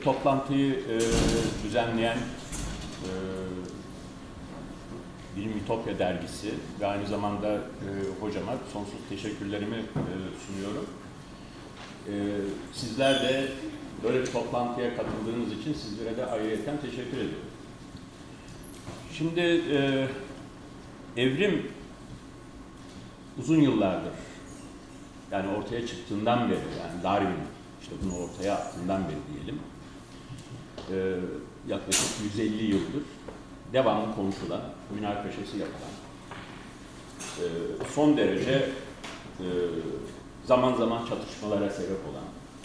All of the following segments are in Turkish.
toplantıyı düzenleyen Bilim Ütopya dergisi ve aynı zamanda hocama sonsuz teşekkürlerimi sunuyorum. Sizler de böyle bir toplantıya katıldığınız için sizlere de ayrıyeten teşekkür ediyorum. Şimdi evrim uzun yıllardır, yani ortaya çıktığından beri, yani Darwin işte bunu ortaya attığından beri diyelim, yaklaşık 150 yıldır devamlı konuşulan, münakaşası yapılan, son derece zaman zaman çatışmalara sebep olan,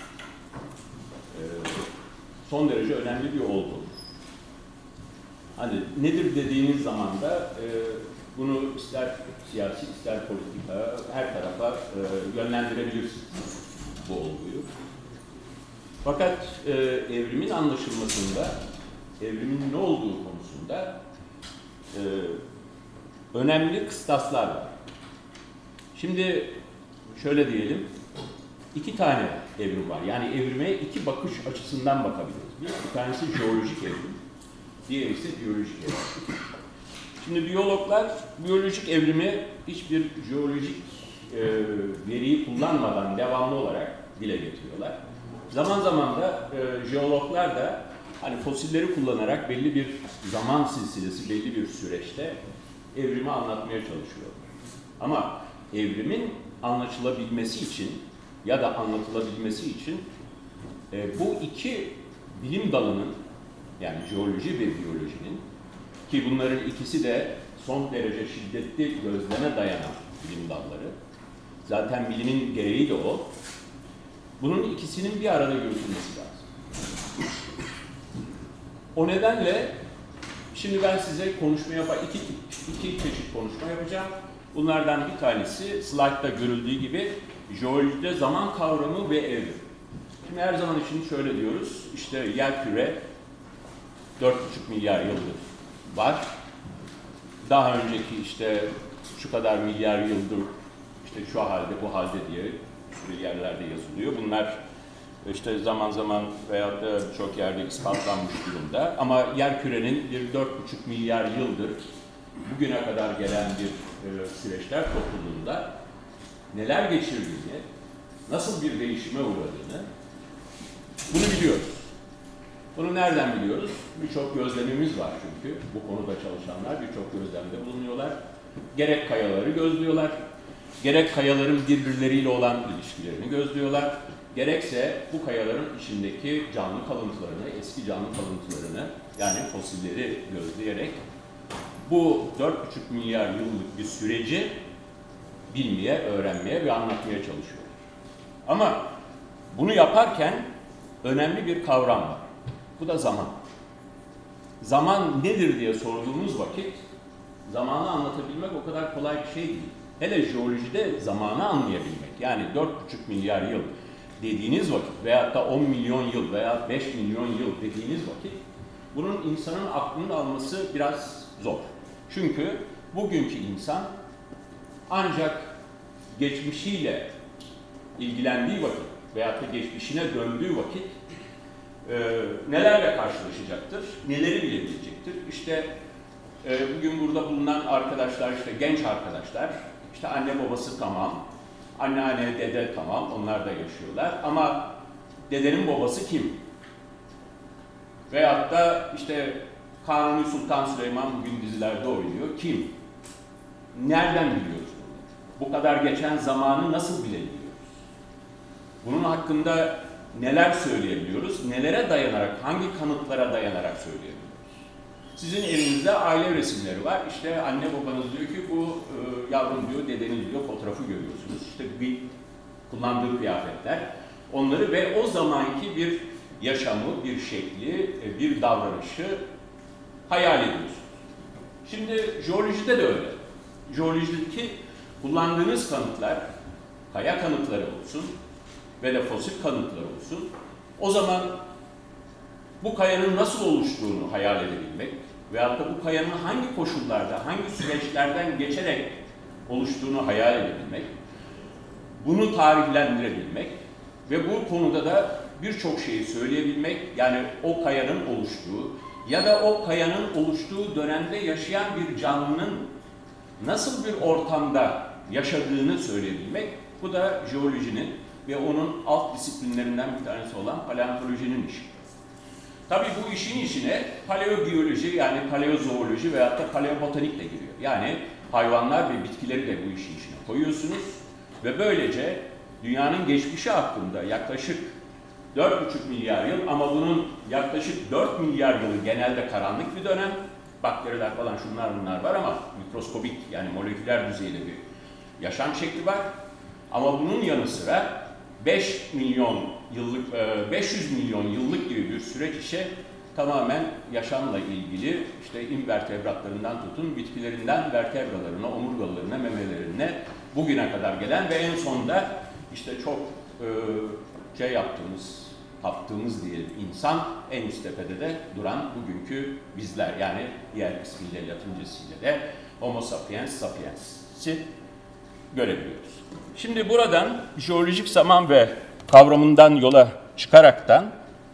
son derece önemli bir olgu. Hani nedir dediğiniz zaman da bunu ister siyasi, ister politika, her tarafa yönlendirebilirsiniz bu olguyu. Fakat evrimin anlaşılmasında, evrimin ne olduğu konusunda önemli kıstaslar var. Şimdi şöyle diyelim, iki tane evrim var. Yani evrime iki bakış açısından bakabiliriz. Bir tanesi jeolojik evrim, diğeri ise biyolojik evrim. Şimdi biyologlar biyolojik evrimi hiçbir jeolojik veriyi kullanmadan devamlı olarak dile getiriyorlar. Zaman zaman da jeologlar da hani fosilleri kullanarak belli bir zaman silsilesi, belli bir süreçte evrimi anlatmaya çalışıyorlar. Ama evrimin anlaşılabilmesi için ya da anlatılabilmesi için bu iki bilim dalının, yani jeoloji ve biyolojinin, ki bunların ikisi de son derece şiddetli gözleme dayanan bilim dalları, zaten bilimin gereği de o, bunun ikisinin bir arada yürütülmesi lazım. O nedenle şimdi ben size konuşma iki çeşit konuşma yapacağım. Bunlardan bir tanesi slaytta görüldüğü gibi jeolojide zaman kavramı ve evrim. Şimdi her zaman için şöyle diyoruz, işte yerküre 4,5 milyar yıldır var. Daha önceki işte şu kadar milyar yıldır işte şu halde, bu halde diye sürü yerlerde yazılıyor. Bunlar işte zaman zaman veyahut da çok yerde ispatlanmış durumda. Ama yerkürenin bir 4,5 milyar yıldır bugüne kadar gelen bir süreçler topluluğunda neler geçirdiğini, nasıl bir değişime uğradığını bunu biliyoruz. Bunu nereden biliyoruz? Birçok gözlemimiz var çünkü. Bu konuda çalışanlar birçok gözlemde bulunuyorlar. Gerek kayaları gözlüyorlar, gerek kayaların birbirleriyle olan ilişkilerini gözlüyorlar, gerekse bu kayaların içindeki canlı kalıntılarını, eski canlı kalıntılarını, yani fosilleri gözleyerek bu 4,5 milyar yıllık bir süreci bilmeye, öğrenmeye ve anlatmaya çalışıyorlar. Ama bunu yaparken önemli bir kavram var. Bu da zaman. Zaman nedir diye sorduğumuz vakit zamanı anlatabilmek o kadar kolay bir şey değil. Hele jeolojide zamanı anlayabilmek, yani 4,5 milyar yıl dediğiniz vakit veyahut da 10 milyon yıl veya 5 milyon yıl dediğiniz vakit bunun insanın aklını alması biraz zor. Çünkü bugünkü insan ancak geçmişiyle ilgilendiği vakit veyahut da geçmişine döndüğü vakit nelerle karşılaşacaktır, neleri bilebilecektir. İşte bugün burada bulunan arkadaşlar, işte genç arkadaşlar, işte anne babası tamam, anneanne, dede tamam, onlar da yaşıyorlar. Ama dedenin babası kim? Veyahut da işte Kanuni Sultan Süleyman bugün dizilerde oynuyor. Kim? Nereden biliyoruz bunu? Bu kadar geçen zamanı nasıl bilebiliyoruz? Bunun hakkında neler söyleyebiliyoruz? Nelere dayanarak, hangi kanıtlara dayanarak söyleyebiliyoruz? Sizin elinizde aile resimleri var. İşte anne babanız diyor ki bu yavrum diyor, dedeniz diyor, fotoğrafı görüyorsunuz. İşte bir kullandığı kıyafetler. Onları ve o zamanki bir yaşamı, bir şekli, bir davranışı hayal ediyorsunuz. Şimdi jeolojide de öyle. Jeolojideki kullandığınız kanıtlar, kaya kanıtları olsun ve de fosil kanıtları olsun. O zaman bu kayanın nasıl oluştuğunu hayal edebilmek veyahut da bu kayanın hangi koşullarda, hangi süreçlerden geçerek oluştuğunu hayal edebilmek, bunu tarihlendirebilmek ve bu konuda da birçok şeyi söyleyebilmek, yani o kayanın oluştuğu ya da o kayanın oluştuğu dönemde yaşayan bir canlının nasıl bir ortamda yaşadığını söyleyebilmek, bu da jeolojinin ve onun alt disiplinlerinden bir tanesi olan paleontolojinin işi. Tabii bu işin içine paleobiyoloji, yani paleozooloji veyahut da paleobotanik de giriyor. Yani hayvanlar ve bitkileri de bu işin içine koyuyorsunuz ve böylece dünyanın geçmişi hakkında yaklaşık 4,5 milyar yıl, ama bunun yaklaşık 4 milyar yılı genelde karanlık bir dönem. Bakteriler falan şunlar bunlar var ama mikroskobik, yani moleküler düzeyde bir yaşam şekli var. Ama bunun yanı sıra 500 milyon yıllık gibi bir süreç işe tamamen yaşamla ilgili, işte invertebratlarından tutun, bitkilerinden vertebralarına, omurgalarına, memelerine bugüne kadar gelen ve en sonunda işte çok taptığımız diye insan, en üst tepede de duran bugünkü bizler, yani diğer ismiyle, Latincesiyle de Homo sapiens sapiens'i görebiliyoruz. Şimdi buradan jeolojik zaman ve kavramından yola çıkaraktan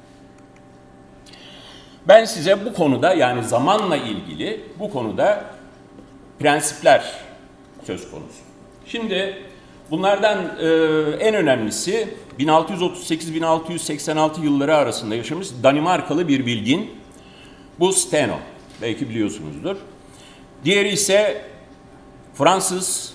ben size bu konuda, yani zamanla ilgili bu konuda prensipler söz konusu. Şimdi bunlardan en önemlisi 1638-1686 yılları arasında yaşamış Danimarkalı bir bilgin, bu Steno. Belki biliyorsunuzdur. Diğeri ise Fransız,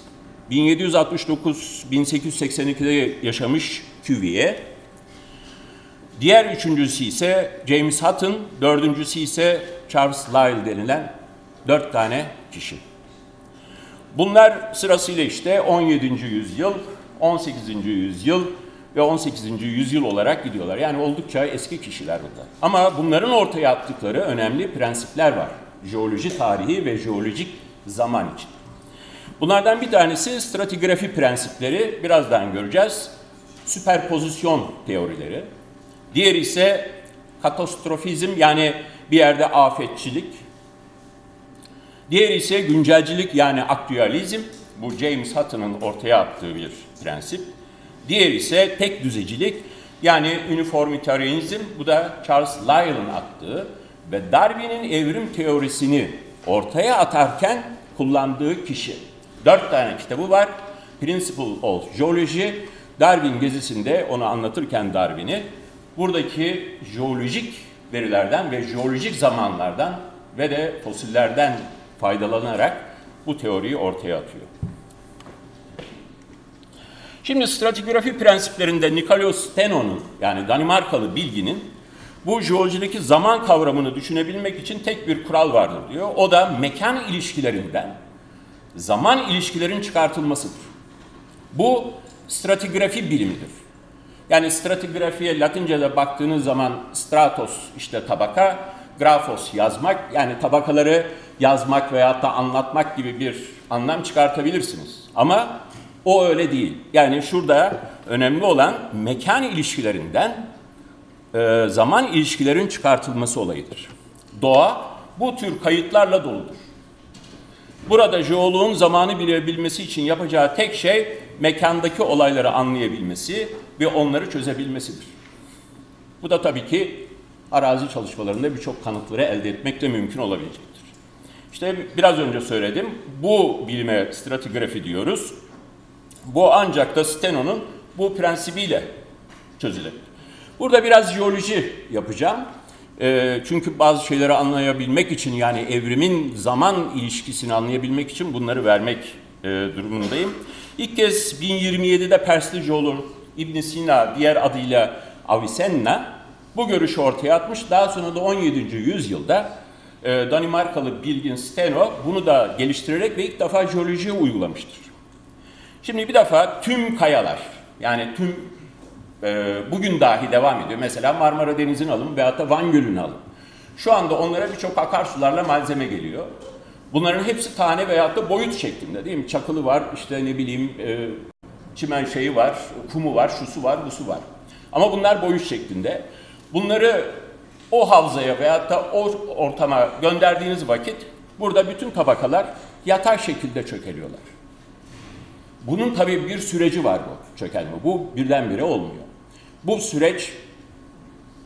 1769-1882'de yaşamış Cuvier. Diğer üçüncüsü ise James Hutton, dördüncüsü ise Charles Lyell denilen 4 tane kişi. Bunlar sırasıyla işte 17. yüzyıl, 18. yüzyıl ve 18. yüzyıl olarak gidiyorlar. Yani oldukça eski kişiler bunlar. Ama bunların ortaya attıkları önemli prensipler var. Jeoloji tarihi ve jeolojik zaman için. Bunlardan bir tanesi stratigrafi prensipleri, birazdan göreceğiz. Süperpozisyon teorileri. Diğeri ise katastrofizm, yani bir yerde afetçilik. Diğeri ise güncelcilik, yani aktüelizm. Bu James Hutton'ın ortaya attığı bir prensip. Diğeri ise tek düzecilik, yani uniformitarianizm. Bu da Charles Lyell'ın attığı ve Darwin'in evrim teorisini ortaya atarken kullandığı kişi. 4 tane kitabı var. Principle of Geology. Darwin gezisinde onu anlatırken Darwin'i buradaki jeolojik verilerden ve jeolojik zamanlardan ve de fosillerden faydalanarak bu teoriyi ortaya atıyor. Şimdi stratigrafi prensiplerinde Nikolaus Steno'nun, yani Danimarkalı bilginin bu jeolojideki zaman kavramını düşünebilmek için tek bir kural vardır diyor. O da mekan ilişkilerinden zaman ilişkilerin çıkartılmasıdır. Bu stratigrafi bilimidir. Yani stratigrafiye Latince'de baktığınız zaman stratos işte tabaka, grafos yazmak, yani tabakaları yazmak veyahut da anlatmak gibi bir anlam çıkartabilirsiniz. Ama o öyle değil. Yani şurada önemli olan mekan ilişkilerinden zaman ilişkilerin çıkartılması olayıdır. Doğa bu tür kayıtlarla doludur. Burada jeoloğun zamanı bilebilmesi için yapacağı tek şey mekandaki olayları anlayabilmesi ve onları çözebilmesidir. Bu da tabii ki arazi çalışmalarında birçok kanıtları elde etmek de mümkün olabilecektir. İşte biraz önce söyledim, bu bilime stratigrafi diyoruz. Bu ancak da Steno'nun bu prensibiyle çözülebilir. Burada biraz jeoloji yapacağım. Çünkü bazı şeyleri anlayabilmek için, yani evrimin zaman ilişkisini anlayabilmek için bunları vermek durumundayım. İlk kez 1027'de Persli jeolog İbn Sina, diğer adıyla Avicenna, bu görüşü ortaya atmış. Daha sonra da 17. yüzyılda Danimarkalı bilgin Steno bunu da geliştirerek ve ilk defa jeolojiye uygulamıştır. Şimdi bir defa tüm kayalar, yani tüm bugün dahi devam ediyor. Mesela Marmara Denizi'ni alın veyahut da Van Gölü'nü alın. Şu anda onlara birçok akarsularla malzeme geliyor. Bunların hepsi tane veyahut da boyut şeklinde, değil mi? Çakılı var, işte ne bileyim çimen şeyi var, kumu var, şusu var, busu var. Ama bunlar boyut şeklinde. Bunları o havzaya veyahut da o ortama gönderdiğiniz vakit burada bütün tabakalar yatay şekilde çökeliyorlar. Bunun tabii bir süreci var bu çökelme. Bu birdenbire olmuyor. Bu süreç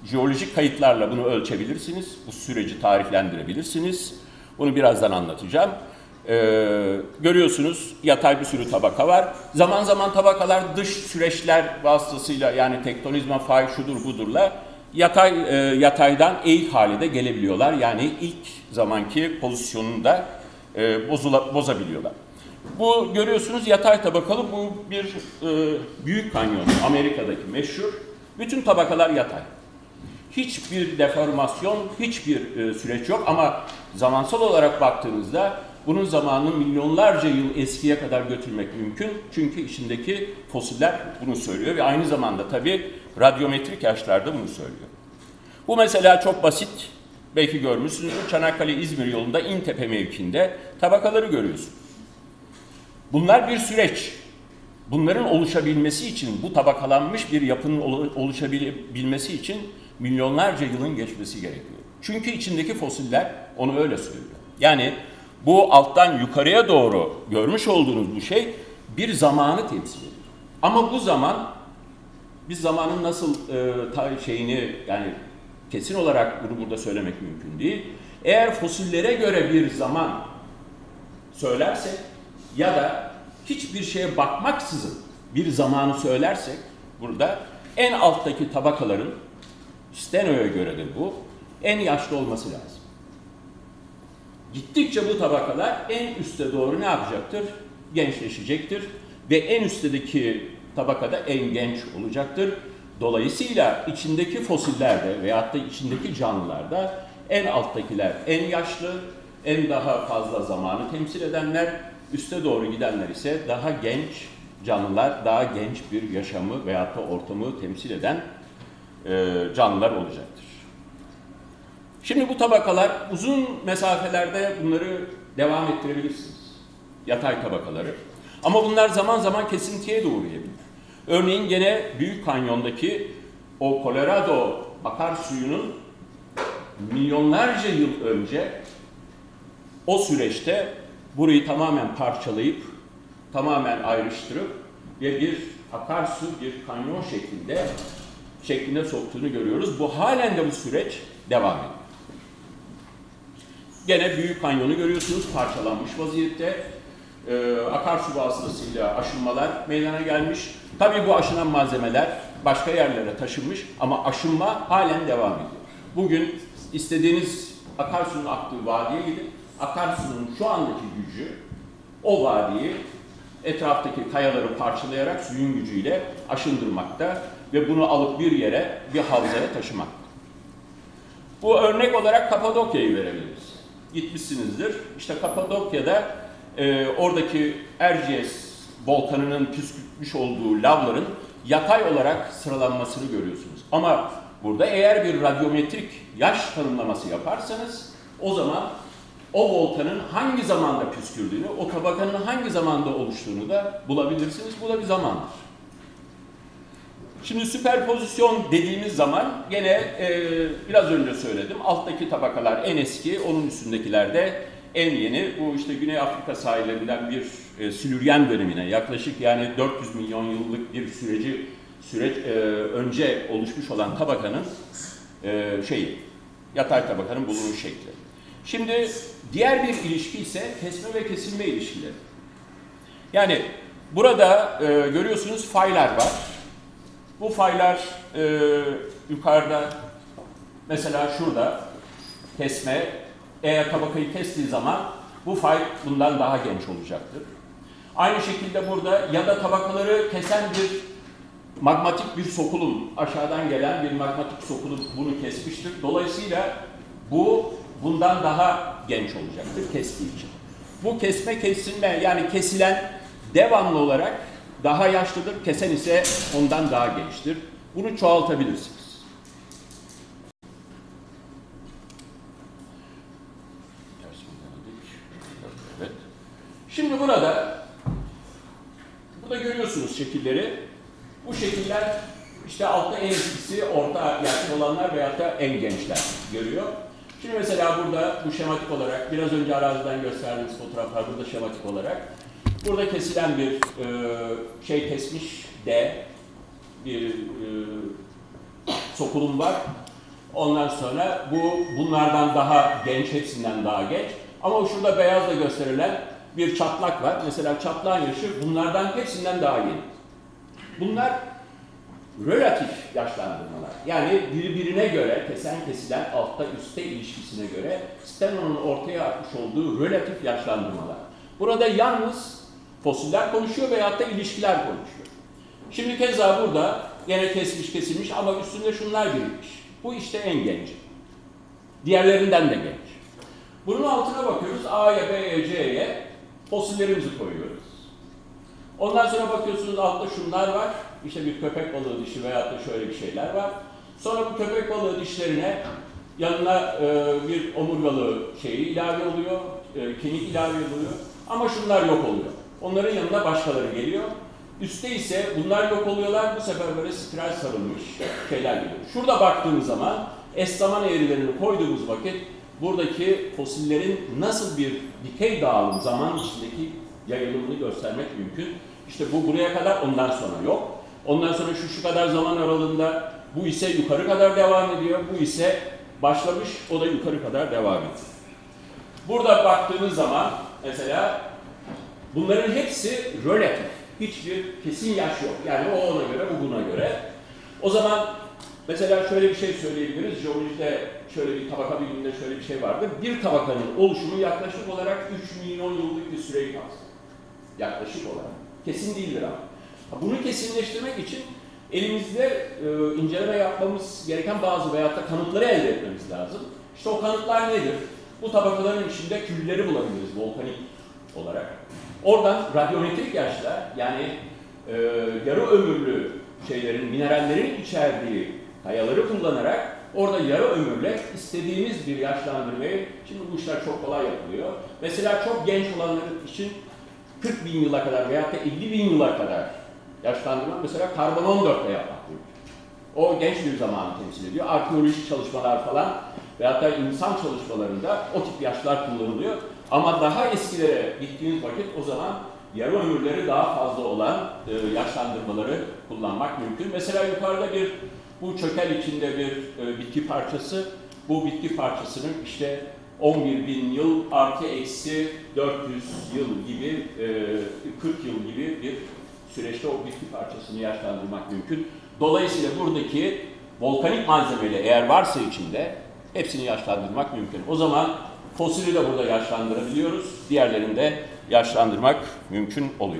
Jeolojik kayıtlarla bunu ölçebilirsiniz. Bu süreci tarihlendirebilirsiniz. Bunu birazdan anlatacağım. Görüyorsunuz yatay bir sürü tabaka var. Zaman zaman tabakalar dış süreçler vasıtasıyla yani tektonizma, fay, şudur budurla yataydan eğik hale de gelebiliyorlar. Yani ilk zamanki pozisyonunu da bozabiliyorlar. Bu görüyorsunuz yatay tabakalı, bu bir büyük kanyon, Amerika'daki meşhur. Bütün tabakalar yatay. Hiçbir deformasyon, hiçbir süreç yok ama zamansal olarak baktığınızda bunun zamanını milyonlarca yıl eskiye kadar götürmek mümkün. Çünkü içindeki fosiller bunu söylüyor ve aynı zamanda tabii radyometrik yaşlarda bunu söylüyor. Bu mesela çok basit, belki görmüşsünüzdür. Çanakkale-İzmir yolunda İntepe mevkiinde tabakaları görüyorsunuz. Bunlar bir süreç. Bunların oluşabilmesi için, bu tabakalanmış bir yapının oluşabilmesi için milyonlarca yılın geçmesi gerekiyor. Çünkü içindeki fosiller onu öyle söylüyor. Yani bu alttan yukarıya doğru görmüş olduğunuz bu şey bir zamanı temsil ediyor. Ama bu zaman, biz zamanın nasıl yani kesin olarak bunu burada söylemek mümkün değil. Eğer fosillere göre bir zaman söylersek ya da hiçbir şeye bakmaksızın bir zamanı söylersek burada en alttaki tabakaların, Steno'ya göredir bu, en yaşlı olması lazım. Gittikçe bu tabakalar en üste doğru ne yapacaktır? Gençleşecektir ve en üstteki tabakada en genç olacaktır. Dolayısıyla içindeki fosillerde veyahut da içindeki canlılarda en alttakiler en yaşlı, en daha fazla zamanı temsil edenler, üste doğru gidenler ise daha genç canlılar, daha genç bir yaşamı veyahut da ortamı temsil eden canlılar olacaktır. Şimdi bu tabakalar uzun mesafelerde bunları devam ettirebilirsiniz. Yatay tabakaları. Ama bunlar zaman zaman kesintiye de uğrayabilir. Örneğin gene Büyük Kanyon'daki o Colorado akarsuyunun milyonlarca yıl önce o süreçte burayı tamamen parçalayıp, tamamen ayrıştırıp ve bir akarsu, bir kanyon şeklinde soktuğunu görüyoruz. Bu halen de bu süreç devam ediyor. Gene Büyük Kanyon'u görüyorsunuz, parçalanmış vaziyette. Akarsu vasıtasıyla aşınmalar meydana gelmiş. Tabii bu aşınan malzemeler başka yerlere taşınmış ama aşınma halen devam ediyor. Bugün istediğiniz akarsunun aktığı vadiye gidin. Akarsunun şu andaki gücü o vadiyi etraftaki kayaları parçalayarak suyun gücüyle aşındırmakta ve bunu alıp bir yere, bir havzaya taşımakta. Bu örnek olarak Kapadokya'yı verebiliriz. Gitmişsinizdir. İşte Kapadokya'da oradaki Erciyes volkanının püskürtmüş olduğu lavların yatay olarak sıralanmasını görüyorsunuz. Ama burada eğer bir radyometrik yaş tanımlaması yaparsanız o zaman o volkanın hangi zamanda püskürdüğünü, o tabakanın hangi zamanda oluştuğunu da bulabilirsiniz. Bu da bir zamandır. Şimdi süperpozisyon dediğimiz zaman gene biraz önce söyledim. Alttaki tabakalar en eski, onun üstündekiler de en yeni. Bu işte Güney Afrika sahillerinden bir Silüryen dönemine yaklaşık yani 400 milyon yıllık bir süreç önce oluşmuş olan tabakanın yatay tabakanın bulunmuş şekli. Şimdi diğer bir ilişki ise kesme ve kesilme ilişkileri. Yani burada görüyorsunuz faylar var. Bu faylar yukarıda mesela şurada kesme, eğer tabakayı kestiği zaman bu fay bundan daha genç olacaktır. Aynı şekilde burada ya da tabakaları kesen bir magmatik bir sokulum, aşağıdan gelen bir magmatik sokulum bunu kesmiştir. Dolayısıyla bu bundan daha genç olacaktır kestiği için. Bu kesme kesilme yani kesilen devamlı olarak daha yaşlıdır, kesen ise ondan daha gençtir. Bunu çoğaltabilirsiniz. Evet. Şimdi burada görüyorsunuz şekilleri. Bu şekiller işte altta en eskisi, orta yaşlı olanlar veyahut da en gençler görüyor. Şimdi mesela burada bu şematik olarak, biraz önce araziden gösterdiğimiz fotoğraflar burada şematik olarak, burada kesilen bir kesmiş D bir sokulum var. Ondan sonra bunlardan daha genç, hepsinden daha genç. Ama şurada beyazla gösterilen bir çatlak var. Mesela çatlağın yaşı bunlardan hepsinden daha yeni. Bunlar relatif yaşlandırmalar. Yani birbirine göre, kesen kesilen altta üstte ilişkisine göre Steno'nun ortaya atmış olduğu relatif yaşlandırmalar. Burada yalnız fosiller konuşuyor veyahut da ilişkiler konuşuyor. Şimdi keza burada gene kesmiş kesilmiş ama üstünde şunlar birikmiş. Bu işte en genci. Diğerlerinden de genç. Bunun altına bakıyoruz. A'ya, B'ye, C'ye fosillerimizi koyuyoruz. Ondan sonra bakıyorsunuz altta şunlar var. İşte bir köpek balığı dişi veyahut da şöyle bir şeyler var. Sonra bu köpek balığı dişlerine yanına bir omurgalı şeyi ilave oluyor, kemik ilave oluyor. Ama şunlar yok oluyor. Onların yanına başkaları geliyor. Üste ise bunlar yok oluyorlar. Bu sefer böyle spiral sarılmış şeyler geliyor. Şurada baktığımız zaman eş zaman eğrilerini koyduğumuz vakit buradaki fosillerin nasıl bir dikey dağılım zaman içindeki yayılımını göstermek mümkün. İşte bu buraya kadar, ondan sonra yok. Ondan sonra şu kadar zaman aralığında bu ise yukarı kadar devam ediyor. Bu ise başlamış, o da yukarı kadar devam ediyor. Burada baktığınız zaman mesela bunların hepsi relatif. Hiçbir kesin yaş yok. Yani o ona göre, bu buna göre. O zaman mesela şöyle bir şey söyleyebiliriz. Jeolojide şöyle bir tabaka biliminde şöyle bir şey vardır. Bir tabakanın oluşumu yaklaşık olarak 3 milyon yıllık bir süreyi kapsar. Yaklaşık olarak. Kesin değildir ama. Bunu kesinleştirmek için elimizde inceleme yapmamız gereken bazı veyahut da kanıtları elde etmemiz lazım. İşte o kanıtlar nedir? Bu tabakaların içinde külleri bulabiliriz volkanik olarak. Oradan radyometrik yaşlar, yani yarı ömürlü şeylerin, minerallerin içerdiği kayaları kullanarak orada yarı ömürle istediğimiz bir yaşlandırmayı, şimdi bu işler çok kolay yapılıyor. Mesela çok genç olanların için 40 bin yıla kadar veyahut da 50 bin yıla kadar yaşlandırmak mesela karbon 14'te yapmak mümkün. O genç bir zamanı temsil ediyor. Arkeolojik çalışmalar falan veyahut da insan çalışmalarında o tip yaşlar kullanılıyor. Ama daha eskilere gittiğiniz vakit o zaman yarı ömürleri daha fazla olan yaşlandırmaları kullanmak mümkün. Mesela yukarıda bu çökel içinde bir bitki parçası. Bu bitki parçasının işte 11 bin yıl artı eksi 400 yıl gibi, 40 yıl gibi bir süreçte o bitki parçasını yaşlandırmak mümkün. Dolayısıyla buradaki volkanik malzemeyle eğer varsa içinde hepsini yaşlandırmak mümkün. O zaman fosili de burada yaşlandırabiliyoruz. Diğerlerini de yaşlandırmak mümkün oluyor.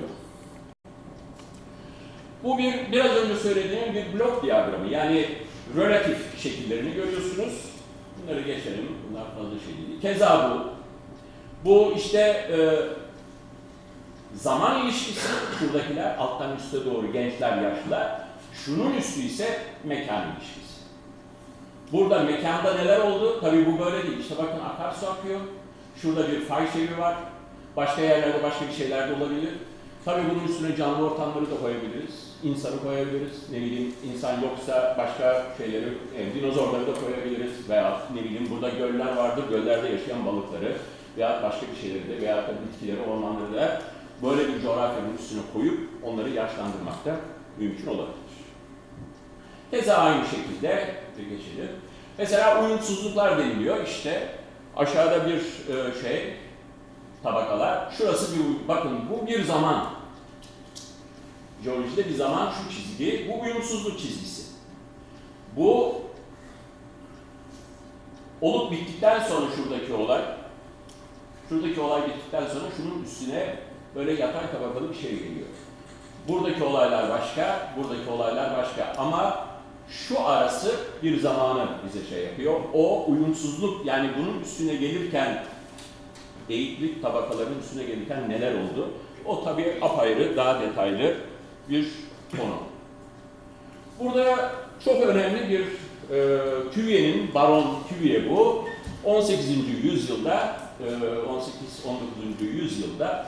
Bu biraz önce söylediğim bir blok diyagramı. Yani relatif şekillerini görüyorsunuz. Bunları geçelim. Bunlar fazla şey değil. Keza bu işte zaman ilişkisi, şuradakiler alttan üste doğru gençler, yaşlılar. Şunun üstü ise mekan ilişkisi. Burada mekanda neler oldu? Tabii bu böyle değil. İşte bakın akarsu akıyor. Şurada bir fay şevi var. Başka yerlerde başka bir şeyler de olabilir. Tabii bunun üstüne canlı ortamları da koyabiliriz. İnsanı koyabiliriz. Ne bileyim insan yoksa başka şeyleri, dinozorları da koyabiliriz. Veya ne bileyim burada göller vardır. Göllerde yaşayan balıkları veya başka bir şeyleri de veya da bitkileri, ormanları da böyle bir coğrafyanın üstüne koyup onları yaşlandırmak da mümkün olabilir. Keza aynı şekilde geçelim. Mesela uyumsuzluklar deniliyor. İşte aşağıda bir tabakalar. Şurası bakın bu bir zaman. Jeolojide bir zaman şu çizgi. Bu uyumsuzluk çizgisi. Bu olup bittikten sonra şuradaki olay bittikten sonra şunun üstüne böyle yatay tabakalı bir şey geliyor. Buradaki olaylar başka, buradaki olaylar başka ama şu arası bir zamanı bize şey yapıyor. O uyumsuzluk, yani bunun üstüne gelirken, eğiklik tabakaların üstüne gelirken neler oldu? O tabii apayrı, daha detaylı bir konu. Burada çok önemli bir Cuvier'in, Baron Cuvier bu. 18. yüzyılda, 18-19. yüzyılda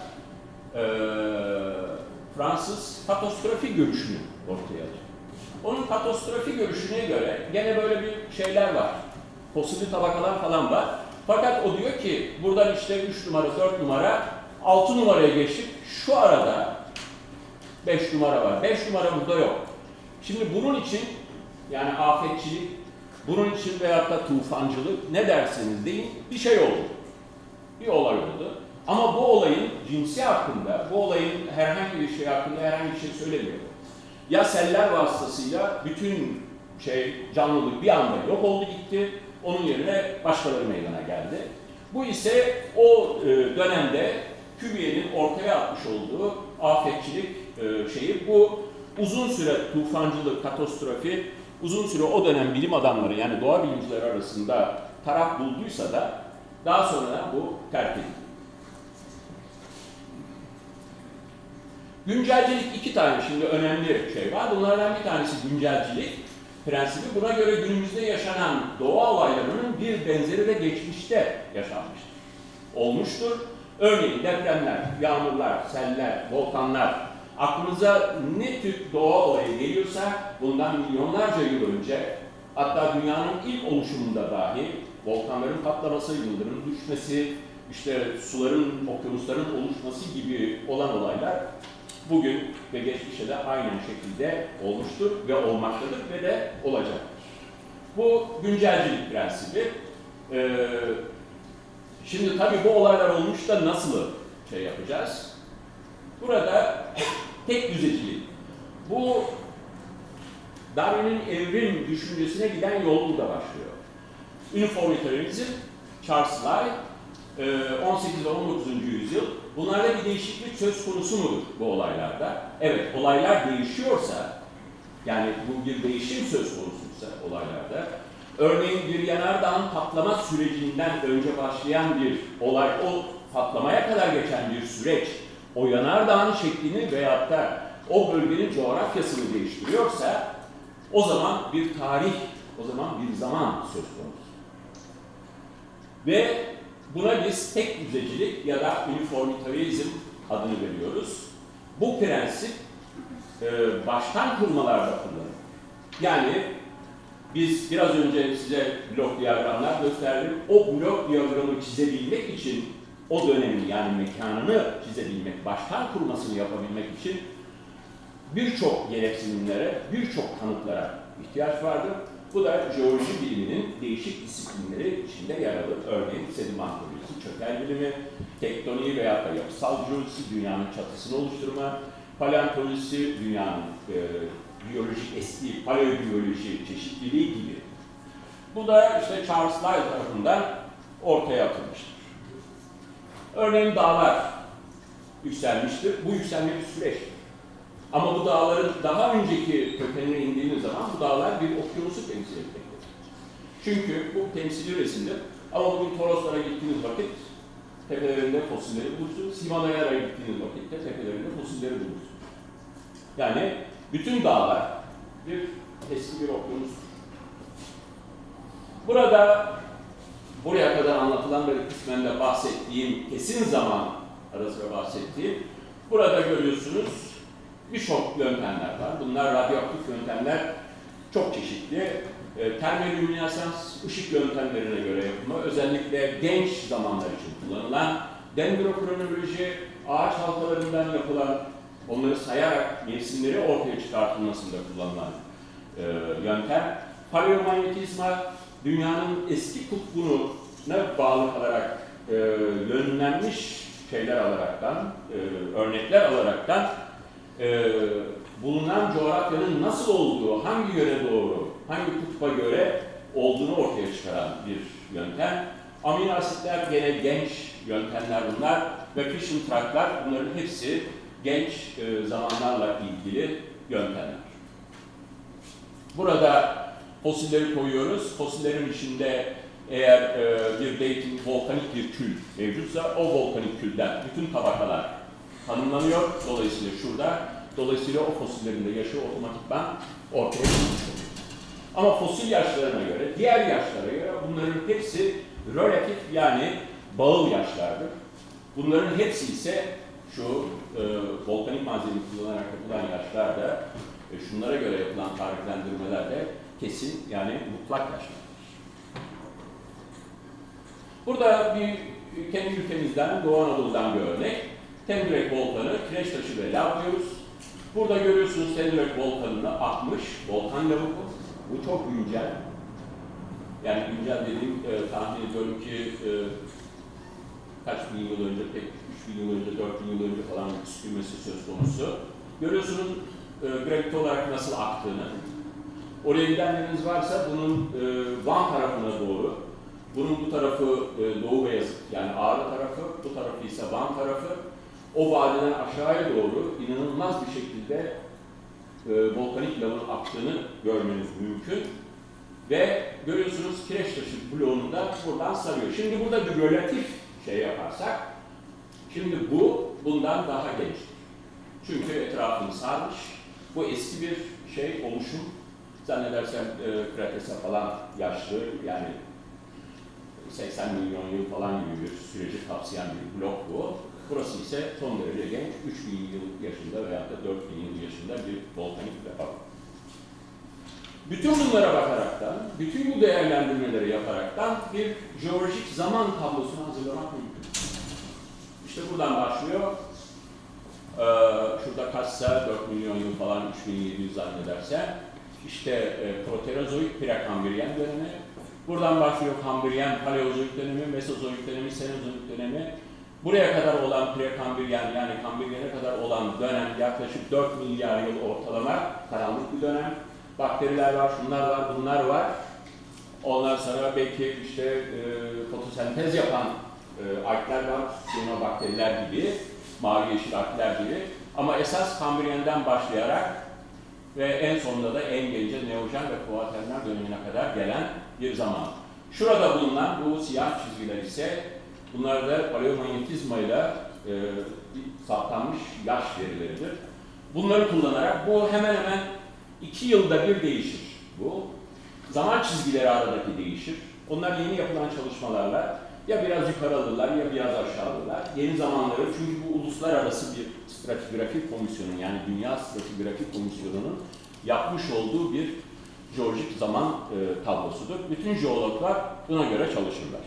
Fransız katostrofi görüşünü ortaya atıyor. Onun katostrofi görüşüne göre gene böyle bir şeyler var. Fosilli tabakalar falan var. Fakat o diyor ki buradan işte 3 numara, 4 numara, 6 numaraya geçtik. Şu arada 5 numara var. 5 numara burada yok. Şimdi bunun için yani afetçilik bunun için veyahut da tufancılık ne derseniz deyin bir şey oldu. Bir olay oldu. Ama bu olayın cinsi hakkında, bu olayın herhangi bir şey hakkında herhangi bir şey söylemiyor. Ya seller vasıtasıyla bütün canlılık bir anda yok oldu gitti, onun yerine başkaları meydana geldi. Bu ise o dönemde Cuvier'in ortaya atmış olduğu afetçilik şeyi, bu uzun süre tufancılık, katastrofi, uzun süre o dönem bilim adamları yani doğa bilimcileri arasında taraf bulduysa da daha sonra bu terk edildi. Güncelcilik iki tane şimdi önemli şey var. Bunlardan bir tanesi güncelcilik prensibi. Buna göre günümüzde yaşanan doğa olaylarının bir benzeri de geçmişte yaşanmıştır. Olmuştur. Örneğin depremler, yağmurlar, seller, volkanlar, aklınıza ne tür doğa olayı geliyorsa bundan milyonlarca yıl önce, hatta dünyanın ilk oluşumunda dahi volkanların patlaması, yıldırım düşmesi, işte suların, okyanusların oluşması gibi olan olaylar bugün ve geçmişte de aynı şekilde olmuştur ve olmaktadır ve de olacaktır. Bu güncelcilik prensibi. Şimdi tabii bu olaylar olmuş da nasıl yapacağız? Burada tek düzecilik. Bu Darwin'in evrim düşüncesine giden yol burada başlıyor. Uniformitarianism, Charles Lyell, 18 ve 19. yüzyıl. Bunlarda bir değişiklik söz konusu mudur bu olaylarda? Evet, olaylar değişiyorsa, yani bu bir değişim söz konusuysa olaylarda, örneğin bir yanardağın patlama sürecinden önce başlayan bir olay, o patlamaya kadar geçen bir süreç, o yanardağın şeklini veyahut da o bölgenin coğrafyasını değiştiriyorsa, o zaman bir tarih, o zaman bir zaman söz konusu. Ve buna biz tek düzecilik ya da uniformitarianism adını veriyoruz. Bu prensip baştan kurmalarda kullanılır. Yani biz biraz önce size blok diyagramlar gösterdim. O blok diyagramı çizebilmek için o dönemin yani mekanını çizebilmek, baştan kurmasını yapabilmek için birçok gereksinimlere, birçok kanıtlara ihtiyaç vardır. Bu da jeoloji biliminin değişik disiplinleri içinde yer alır. Örneğin sedimentolojisi, çökel bilimi, tektoniği veya da yapısal jeolojisi, dünyanın çatısını oluşturma, paleontolojisi, dünyanın biyolojik eski paleobiyoloji çeşitliliği gibi. Bu da işte Charles Lyell tarafından ortaya atılmıştır. Örneğin dağlar yükselmiştir. Bu yükselme bir süreçtir. Ama bu dağların daha önceki kökenine indiğiniz zaman bu dağlar bir okyanusu temsil etmektedir. Çünkü bu temsili resimdir. Ama bugün Toroslara gittiğiniz vakit tepelerinde fosilleri bulursunuz. Himalaya'ya gittiğiniz vakitte tepelerinde fosilleri bulursunuz. Yani bütün dağlar bir eski bir okyanustur. Burada buraya kadar anlatılan ve kısmen de bahsettiğim, kesin zaman arasında bahsettiğim, burada görüyorsunuz birçok yöntemler var. Bunlar radyoaktif yöntemler çok çeşitli. Termolüminesans ışık yöntemlerine göre yapımı, özellikle genç zamanlar için kullanılan, dendrokronoloji, ağaç halkalarından yapılan, onları sayarak mevsimleri ortaya çıkartılmasında kullanılan yöntem. Paleomanyetizma, dünyanın eski kutbuna bağlı kalarak yönlenmiş şeyler alaraktan, örnekler alaraktan bulunan coğrafyanın nasıl olduğu, hangi yöne doğru, hangi kutba göre olduğunu ortaya çıkaran bir yöntem. Amino asitler gene genç yöntemler bunlar ve fission track'lar, bunların hepsi genç zamanlarla ilgili yöntemler. Burada fosilleri koyuyoruz. Fosillerin içinde eğer bir dating volkanik bir kül mevcutsa o volkanik külden bütün tabakalar tanımlanıyor. Dolayısıyla şurada, dolayısıyla o fosillerin de yaşı otomatikman ortaya çıkmış oluyor. Ama fosil yaşlarına göre, diğer yaşlara göre bunların hepsi relatif yani bağıl yaşlardır. Bunların hepsi ise şu volkanik malzeme kullanarak yapılan yaşlarda şunlara göre yapılan tarihlendirmeler de kesin yani mutlak yaşlardır. Burada bir kendi ülkemizden, Doğu Anadolu'dan bir örnek. Tendürek volkanı, kireç taşı ve lav diyoruz. Burada görüyorsunuz Tendürek volkanını akmış volkan lavı. Bu çok güncel. Yani güncel dediğim tahmin ediyorum ki kaç bin yıl önce, pek 3 bin yıl önce, 4 bin yıl önce falan püskürmesi söz konusu. Görüyorsunuz gravite olarak nasıl aktığını. Oraya gidenleriniz varsa bunun Van tarafına doğru, bunun bu tarafı Doğu Beyazıt, yani Ağrı tarafı, bu tarafı ise Van tarafı. O vadiden aşağıya doğru inanılmaz bir şekilde volkanik lavın aktığını görmeniz mümkün. Ve görüyorsunuz kireç taşı bloğunu da buradan sarıyor. Şimdi burada bir relatif şey yaparsak, şimdi bu bundan daha gençtir. Çünkü etrafını sarmış. Bu eski bir şey, oluşum. Zannedersem Krates'e falan yaşlı, yani 80 milyon yıl falan gibi bir süreci kapsayan bir blok bu. Burası ise son derece genç, 3000 yıl yaşında veya da 4000 yıl yaşında bir volkanik lava. Bütün bunlara bakaraktan, bütün bu değerlendirmeleri yaparaktan bir jeolojik zaman tablosunu hazırlamak mümkün. İşte buradan başlıyor. Şurada kaçsa 4 milyon yıl falan, 3700 zannederse. İşte Proterozoik, Prekambriyen dönemi. Buradan başlıyor Kambriyen, Paleozoik dönemi, Mesozoik dönemi, Senozoik dönemi. Buraya kadar olan Prekambriyen, yani Kambriyen'e kadar olan dönem yaklaşık 4 milyar yıl ortalama, karanlık bir dönem. Bakteriler var, şunlar var, bunlar var. Ondan sonra belki işte fotosentez yapan algler var, siyanobakteriler gibi, mavi yeşil algler gibi. Ama esas Kambriyen'den başlayarak ve en sonunda da en gence Neojen ve Kuaterner dönemine kadar gelen bir zaman. Şurada bulunan bu siyah çizgiler ise bunlar da paleomanyetizmayla saptanmış yaş verileridir. Bunları kullanarak bu hemen hemen 2 yılda bir değişir bu. Zaman çizgileri aradaki değişir. Onlar yeni yapılan çalışmalarla ya biraz yukarı alırlar ya biraz aşağı alırlar. Yeni zamanları, çünkü bu uluslararası bir stratigrafi komisyonu, yani Dünya Stratigrafi Komisyonu'nun yapmış olduğu bir jeolojik zaman tablosudur. Bütün jeologlar buna göre çalışırlar.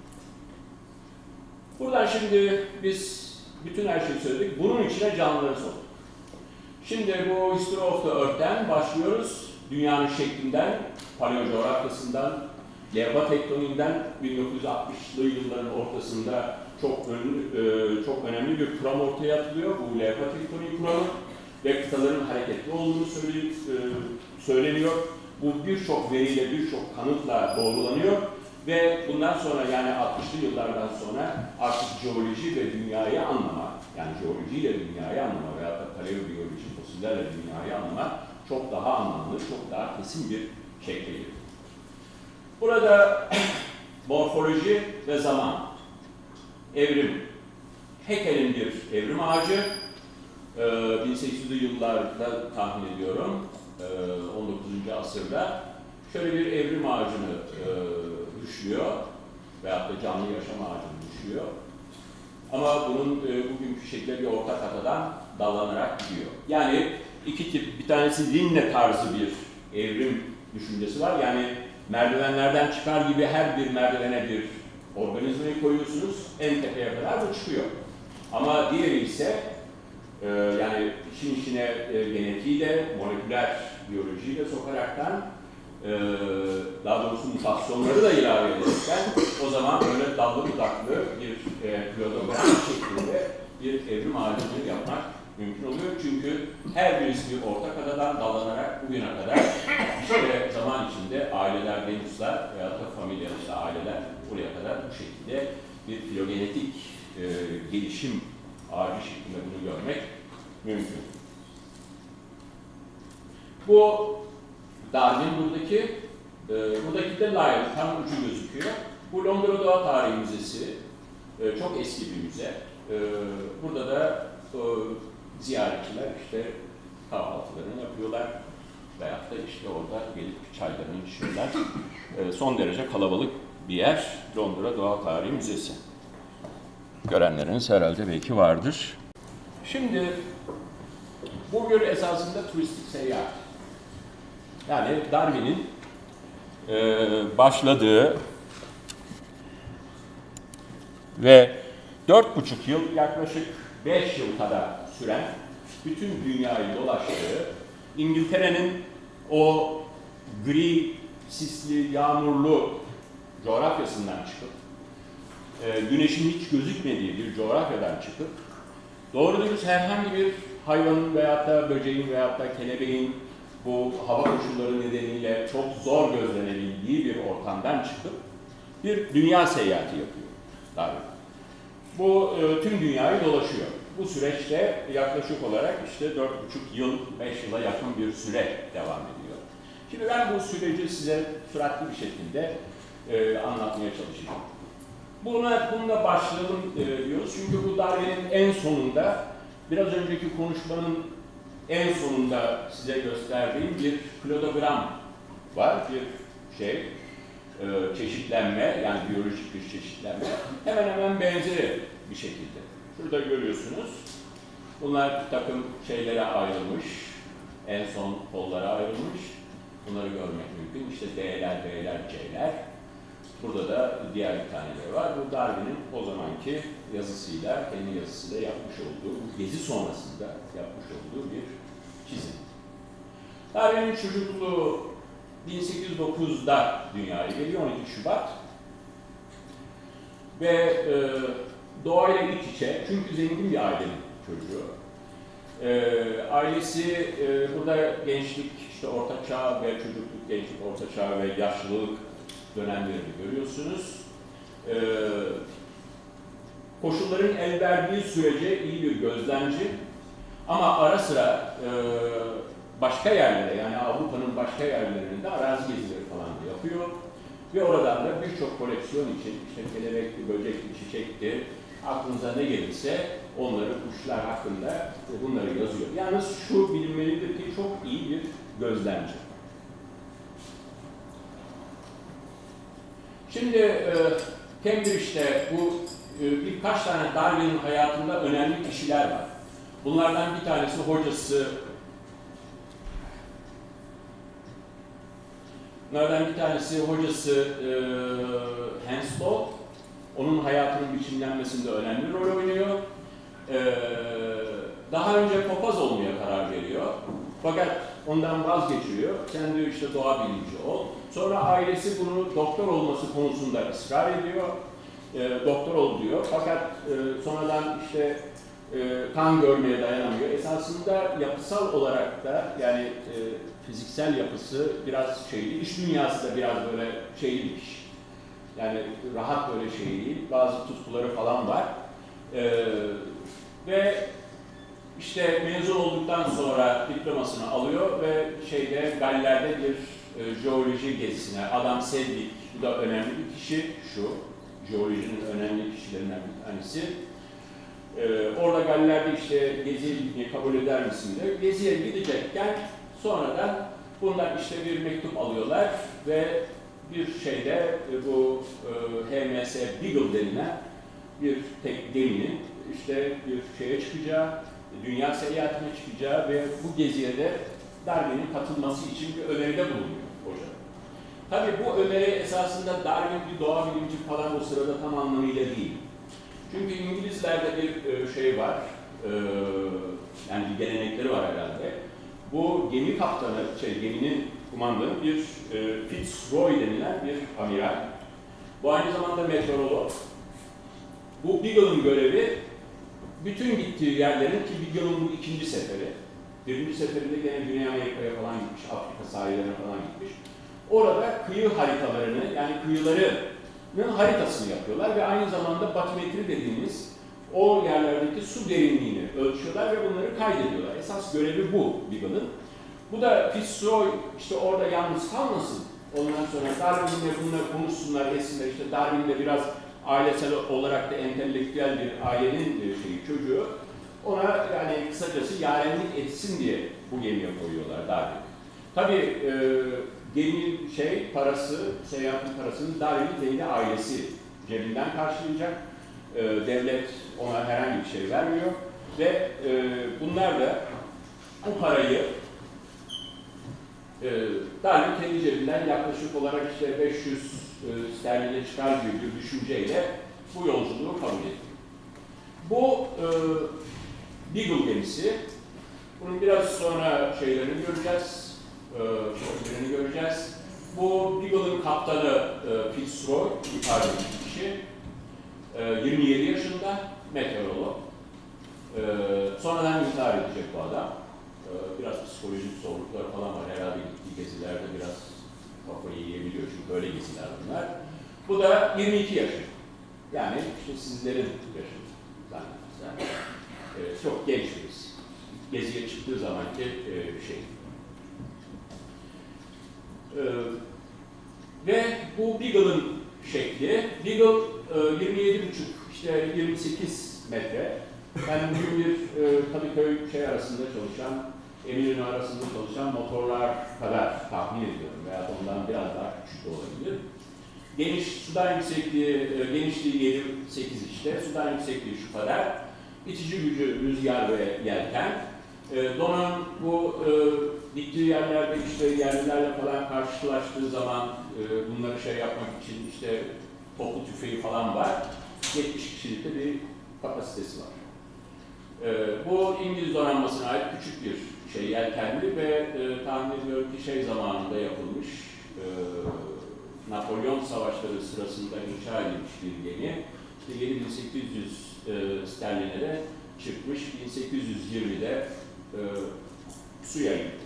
Buradan şimdi biz bütün her şeyi söyledik. Bunun içine canlıları soktuk. Şimdi bu History of the Earth'ten başlıyoruz. Dünyanın şeklinden, paleocoğrafyasından, levha tektoniğinden 1960'lı yılların ortasında çok önemli bir kuram ortaya atılıyor. Bu levha tektoniği kuramı ve kıtaların hareketli olduğunu söyleniyor. Bu birçok veriyle, birçok kanıtla doğrulanıyor. Ve bundan sonra, yani 60'lı yıllardan sonra artık jeoloji ve dünyayı anlama, yani jeolojiyle dünyayı anlama veya da paleobiyoloji, fosillerle dünyayı anlama çok daha anlamlı, çok daha kesin bir şekle giriyor. Burada morfoloji ve zaman, evrim. Haeckel'in bir evrim ağacı, 1800'lü yıllarda tahmin ediyorum, 19. asırda şöyle bir evrim ağacını düşüyor veyahut da canlı yaşam ağacını düşüyor. Ama bunun bugünkü şekilde bir orta katadan dallanarak gidiyor. Yani iki tip, bir tanesi Linne tarzı bir evrim düşüncesi var. Yani merdivenlerden çıkar gibi her bir merdivene bir organizmayı koyuyorsunuz, en tepeye kadar bu çıkıyor. Ama diğeri ise yani işin içine genetiği de, moleküler biyolojiyi de sokaraktan, daha doğrusu mutasyonları da ilave ederekten o zaman böyle dallı budaklı bir klodogram şeklinde bir evrim ağacını yapmak mümkün oluyor. Çünkü her birisi bir orta kadadan dallanarak bugüne kadar işte zaman içinde aileler, genuslar veya da familyalısı aileler buraya kadar bu şekilde bir filogenetik gelişim ağacı şeklinde bunu görmek mümkün. Bu Darwin buradaki de Lyell, tam ucu gözüküyor. Bu Londra Doğa Tarihi Müzesi, çok eski bir müze. Burada da ziyaretçiler işte kahvaltılarını yapıyorlar veyahut da işte orada gelip çaylarını içiyorlar. Son derece kalabalık bir yer Londra Doğa Tarihi Müzesi. Görenleriniz herhalde belki vardır. Şimdi bu bir esasında turistik seyahat. Yani Darwin'in başladığı ve 4,5 yıl, yaklaşık 5 yıl kadar süren bütün dünyayı dolaştığı, İngiltere'nin o gri, sisli, yağmurlu coğrafyasından çıkıp, güneşin hiç gözükmediği bir coğrafyadan çıkıp, doğru dürüst herhangi bir hayvanın veyahut da böceğin veyahut da kelebeğin bu hava koşulları nedeniyle çok zor gözlenebildiği bir ortamdan çıkıp bir dünya seyahati yapıyor Darwin. Bu tüm dünyayı dolaşıyor. Bu süreçte yaklaşık olarak işte 4,5 yıl, 5 yıla yakın bir süre devam ediyor. Şimdi ben bu süreci size süratli bir şekilde anlatmaya çalışacağım. Bununla başlayalım diyoruz. Çünkü bu Darwin'in en sonunda, biraz önceki konuşmanın en sonunda size gösterdiğim bir klodogram var. Bir çeşitlenme, yani biyolojik bir çeşitlenme. Hemen hemen benzeri bir şekilde. Şurada görüyorsunuz. Bunlar bir takım şeylere ayrılmış. En son kollara ayrılmış. Bunları görmek mümkün. İşte D'ler, B'ler, C'ler. Burada da diğer bir taneleri var. Bu Darwin'in o zamanki yazısıyla, kendi yazısıyla yapmış olduğu, gezi sonrasında yapmış olduğu bir çizim. Darwin'in çocukluğu 1809'da dünyaya geliyor, 12 Şubat. Ve doğayla iç içe, çünkü zengin bir ailenin çocuğu. Ailesi burada gençlik, işte orta çağ ve çocukluk, gençlik, orta çağ ve yaşlılık dönemlerini görüyorsunuz. Koşulların el verdiği sürece iyi bir gözlemci ama ara sıra başka yerlere, yani Avrupa'nın başka yerlerinde arazi gezileri falan da yapıyor. Ve oradan da birçok koleksiyon için, işte kelebekli, böcekli, çiçekli, aklınıza ne gelirse onları, kuşlar hakkında bunları yazıyor. Yalnız şu bilinmelidir ki çok iyi bir gözlemci. Şimdi Cambridge'de bu birkaç tane Darwin'in hayatında önemli kişiler var. Bunlardan bir tanesi hocası, Henslow. Onun hayatının biçimlenmesinde önemli rol oynuyor. Daha önce papaz olmaya karar veriyor. Fakat ondan vazgeçiyor. Sen diyor işte doğa bilimci ol. Sonra ailesi bunu doktor olması konusunda ısrar ediyor. Doktor ol diyor. Fakat sonradan işte kan görmeye dayanamıyor. Esasında yapısal olarak da yani fiziksel yapısı biraz şeyli, iş dünyası da biraz böyle şeyliymiş. Yani rahat böyle şey değil. Bazı tutkuları falan var. Ve işte mezun olduktan sonra diplomasını alıyor ve Galler'de bir jeoloji gezisine, Adam Sedgwick, bu da önemli bir kişi, şu, jeolojinin önemli kişilerinden bir tanesi. Orada Galler'de işte geziye gitmeyi kabul eder misin diyor. Geziye gidecekken sonradan bundan işte bir mektup alıyorlar ve bir bu HMS Beagle denilen bir tek geminin işte bir şeye çıkacağı, dünya seyahatine çıkacağı ve bu geziye de Darwin'in katılması için bir öneride bulunuyor hoca. Tabii bu öneri esasında Darwin bir doğa bilimci falan o sırada tam anlamıyla değil. Çünkü İngilizlerde bir var, yani bir gelenekleri var herhalde. Bu gemi kaptanı, geminin kumandanı bir Fitzroy denilen bir amiral. Bu aynı zamanda meteorolog. Bu Beagle'ın görevi, bütün gittiği yerlerin, ki Beagle'ın bu ikinci seferi, birinci seferinde gene Güney Amerika'ya falan gitmiş, Afrika sahillerine falan gitmiş. Orada kıyı haritalarını, yani kıyılarının haritasını yapıyorlar ve aynı zamanda batimetri dediğimiz o yerlerdeki su derinliğini ölçüyorlar ve bunları kaydediyorlar. Esas görevi bu Beagle'ın. Bu da Fitzroy işte orada yalnız kalmasın. Ondan sonra Darwin'le bunlar konuşsunlar, etsinler. İşte Darwin de biraz ailesel olarak da entelektüel bir ailenin çocuğu. Ona yani kısacası yarenlik etsin diye bu gemiye koyuyorlar Darwin. Tabii gemi parası, seyahatin parasını Darwin'in zengin ailesi cebinden karşılayacak. Devlet ona herhangi bir şey vermiyor ve bunlar da bu parayı Darwin kendi cebinden yaklaşık olarak işte 500 sterline çıkar gibi bir düşünceyle bu yolculuğu kabul etti. Bu Beagle gemisi, bunun biraz sonra göreceğiz, Bu Beagle'ın kaptanı Fitzroy, yukarıdaki kişi. 27 yaşında, meteorolog. Sonradan intihar edecek bu adam. Biraz psikolojik sorunları falan var. Herhalde gittiği gezilerde biraz kafayı yiyebiliyor çünkü öyle geziler bunlar. Bu da 22 yaşında. Yani işte sizlerin yaşı zannedersem. Çok genç birisi. Geziye çıktığı zamanki şey. Ve bu Beagle'ın şekli. Beagle 27,5 işte 28 metre. Ben bugün bir Kadıköy şey arasında çalışan, Eminönü arasında çalışan motorlar kadar tahmin ediyorum veya ondan biraz daha küçük de olabilir. Geniş, sudan yüksekliği, genişliği 7-8 işte, sudan yüksekliği şu kadar. İtici gücü rüzgar ve yelken. Donanım bu diktiği yerlerde işte yerlilerle falan karşılaştığı zaman bunları şey yapmak için işte toplu tüfeği falan var. 70 kişilikte bir kapasitesi var. Bu İngiliz donanmasına ait küçük bir şey yelkenli ve tahmin ediyorum ki şey zamanında yapılmış Napolyon Savaşları sırasında inşa edilmiş bir gemi. İşte 7800 sterlinlere çıkmış, 1820'de suya inmiş.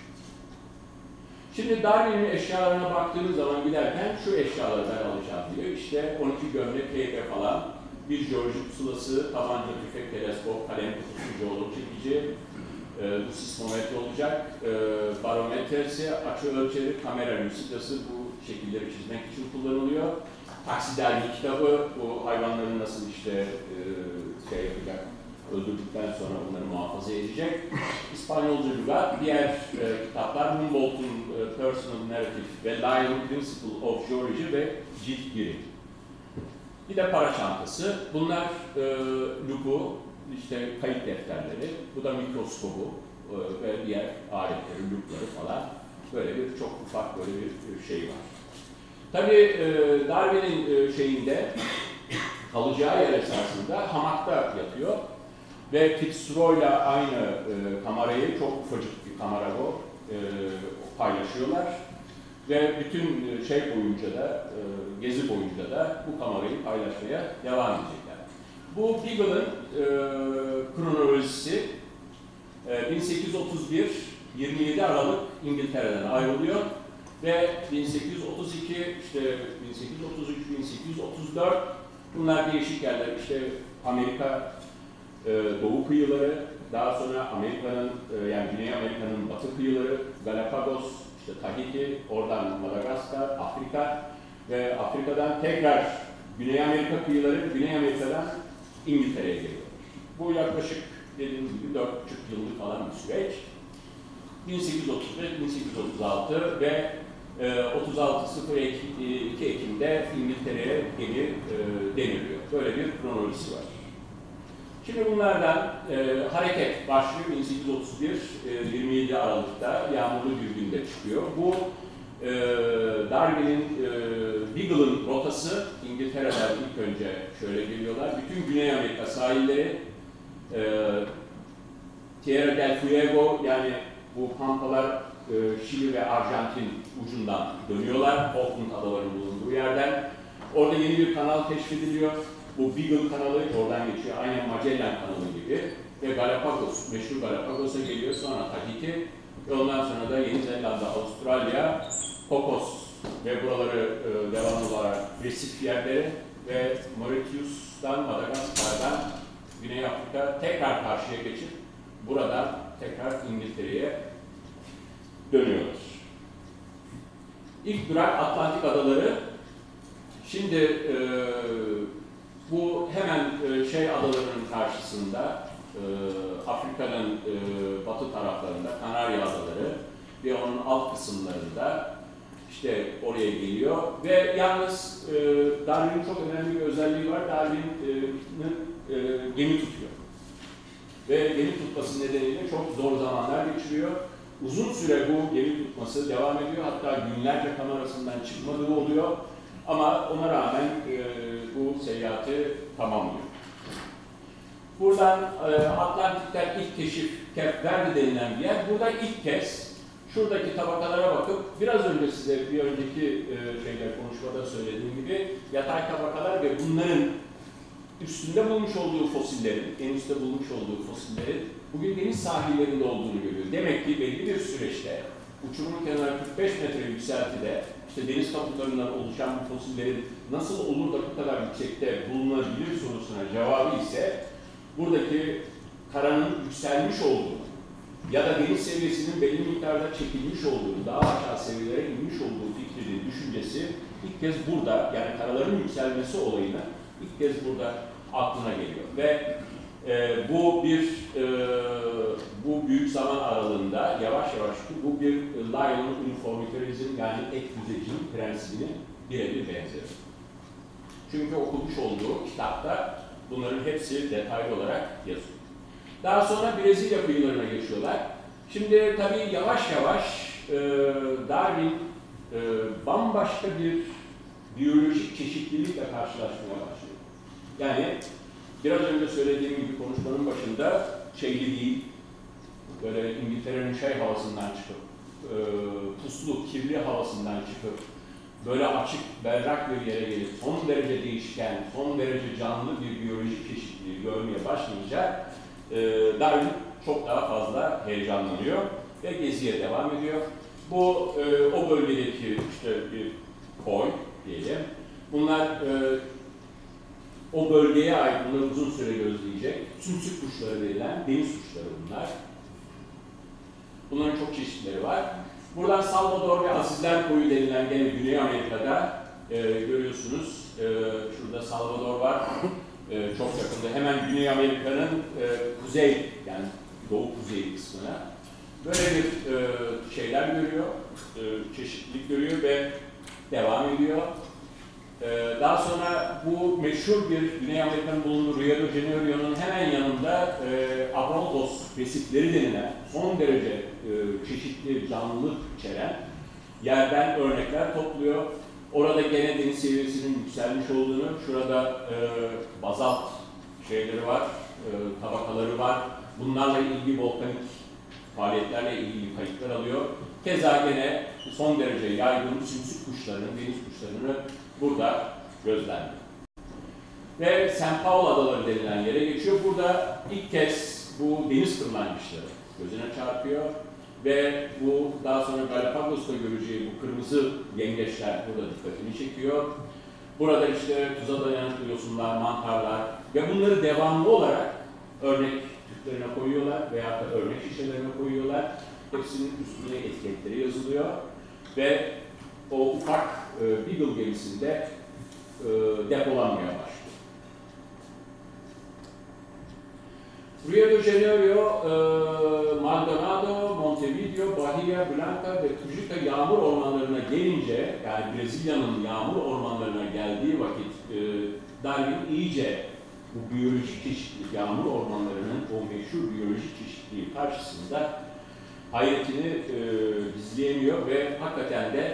Şimdi Darwin'in eşyalarına baktığınız zaman giderken şu eşyaları ben alacağım diyor. İşte 12 gömlek, heybe falan, bir jeolojik pusulası, tabanca, tüfek, teleskop, kalem kutusu, jeolog çekici, bu sismometre olacak, barometresi, açı ölçeri, kamera lucidası bu şekilleri çizmek için kullanılıyor. Taksidermi kitabı, bu hayvanların nasıl işte şey yapacak, öldürdükten sonra bunları muhafaza edecek. İspanyolca lügat, diğer kitaplar Humboldt'un Personal Narrative ve Lyell Principle of Geology ve cilt 1'i. Bir de para çantası. Bunlar lupu, işte kayıt defterleri, bu da mikroskobu ve diğer aletleri, lupları falan. Böyle bir çok ufak böyle bir şey var. Tabii Darwin'in şeyinde kalacağı yer esasında hamakta yatıyor. Ve Fitzroy'la aynı kamerayı, çok ufacık bir kamera bu, paylaşıyorlar. Ve bütün şey boyunca da, gezi boyunca da bu kamerayı paylaşmaya devam edecekler. Bu Beagle'ın kronolojisi 1831, 27 Aralık İngiltere'den ayrılıyor. Ve 1832, işte 1833, 1834 bunlar değişik yerler. İşte Amerika, doğu kıyıları, daha sonra Amerika'nın, yani Güney Amerika'nın batı kıyıları, Galapagos, işte Tahiti, oradan Madagaskar, Afrika ve Afrika'dan tekrar Güney Amerika kıyıları, Güney Amerika'dan İngiltere'ye geliyor. Bu yaklaşık dediğimiz gibi 4,5 yıllık falan bir süreç. 1835-1836 ve 36.02 Ekim'de İngiltere'ye geri deniliyor. Böyle bir kronolojisi var. Şimdi bunlardan hareket başlıyor 1831, 27 Aralık'ta yağmurlu bir günde çıkıyor. Bu Darwin'in Beagle'ın rotası İngiltere'den ilk önce şöyle geliyorlar. Bütün Güney Amerika sahilleri, Tierra del Fuego yani bu pampalar Şili ve Arjantin ucundan dönüyorlar. Falkland adalarının bulunduğu yerden. Orada yeni bir kanal keşfediliyor. Bu Beagle kanalı oradan geçiyor. Aynen Magellan kanalı gibi. Ve Galapagos, meşhur Galapagos'a geliyor. Sonra Tahiti. Ve ondan sonra da Yeni Zelanda, Avustralya, Cocos ve buraları devam olarak resif yerleri ve Mauritius'tan, Madagaskar'dan Güney Afrika tekrar karşıya geçip buradan tekrar İngiltere'ye dönüyoruz. İlk durak Atlantik Adaları. Şimdi bu hemen şey adalarının karşısında Afrika'nın batı taraflarında Kanarya Adaları ve onun alt kısımlarında işte oraya geliyor ve yalnız Darwin'in çok önemli bir özelliği var. Darwin'in gemi tutuyor. Ve gemi tutması nedeniyle çok zor zamanlar geçiriyor. Uzun süre bu gemi tutması devam ediyor. Hatta günlerce kamerasından çıkmadığı oluyor. Ama ona rağmen bu seyahati tamamlıyor. Buradan Atlantik'ten ilk keşif Cape Verde denilen bir yer. Burada ilk kez şuradaki tabakalara bakıp biraz önce size bir önceki konuşmada söylediğim gibi yatay tabakalar ve bunların üstünde bulmuş olduğu fosillerin, en üstte bulmuş olduğu fosillerin bugün deniz sahillerinde olduğunu görüyor. Demek ki belli bir süreçte uçurumun kenarı 45 metre yükseltide işte deniz kabuklarından oluşan bu fosillerin nasıl olur da bu kadar yüksekte bulunabilir sorusuna cevabı ise buradaki karanın yükselmiş olduğu ya da deniz seviyesinin belli miktarda çekilmiş olduğu, daha aşağı seviyelere inmiş olduğu fikrinin düşüncesi ilk kez burada, yani karaların yükselmesi olayını ilk kez burada aklına geliyor. Ve bu büyük zaman aralığında yavaş yavaş bu bir Lyell'ın uniformitarianism, yani ek düzecilik prensibinin birebir benzeri. Çünkü okumuş olduğu kitapta bunların hepsi detaylı olarak yazıyor. Daha sonra Brezilya kıyılarına geçiyorlar. Şimdi tabii yavaş yavaş Darwin bambaşka bir biyolojik çeşitlilikle karşılaşmaya başlıyor. Yani biraz önce söylediğim gibi konuşmanın başında şeyli değil, böyle İngiltere'nin havasından çıkıp, puslu, kirli havasından çıkıp, böyle açık, berrak bir yere gelip son derece değişken, son derece canlı bir biyolojik çeşitliliği görmeye başlayınca Darwin çok daha fazla heyecanlanıyor ve geziye devam ediyor. Bu o bölgedeki işte bir koy diyelim. Bunlar o bölgeye ait, bunları uzun süre gözleyecek sümsük kuşları denilen deniz kuşları bunlar. Bunların çok çeşitleri var. Buradan Salvador ve Azizler Koyu denilen gene Güney Amerika'da görüyorsunuz. Şurada Salvador var. Çok yakında. Hemen Güney Amerika'nın kuzey, yani doğu kuzey kısmına böyle bir şeyler görüyor, çeşitlilik görüyor ve devam ediyor. Daha sonra bu meşhur bir Güney Amerika'nın bulunduğu Rio de Janeiro'nun hemen yanında Abrolhos resifleri denilen son derece çeşitli canlılık içeren yerden örnekler topluyor. Orada gene deniz seviyesinin yükselmiş olduğunu, şurada bazalt şeyleri var, tabakaları var. Bunlarla ilgili volkanik faaliyetlerle ilgili kayıtlar alıyor. Keza gene son derece yaygın sümsük kuşlarının, deniz kuşlarını burada gözlemliyor. Ve St. Paul Adaları denilen yere geçiyor. Burada ilk kez bu deniz kırlangıçları gözüne çarpıyor. Ve bu daha sonra Galapagos'ta göreceği bu kırmızı yengeçler burada dikkatini çekiyor. Burada işte tuza dayanıklı yosunlar, mantarlar ve bunları devamlı olarak örnek tüplerine koyuyorlar veya da örnek şişelerine koyuyorlar. Hepsinin üstüne etiketleri yazılıyor ve o ufak Beagle gemisinde depolanmaya başlıyor. Rio de Janeiro, Maldonado, Montevideo, Bahia Blanca ve Tujuca yağmur ormanlarına gelince, yani Brezilya'nın yağmur ormanlarına geldiği vakit Darwin iyice bu biyolojik çeşitlilik, yağmur ormanlarının o meşhur biyolojik çeşitliliği karşısında hayretini gizleyemiyor ve hakikaten de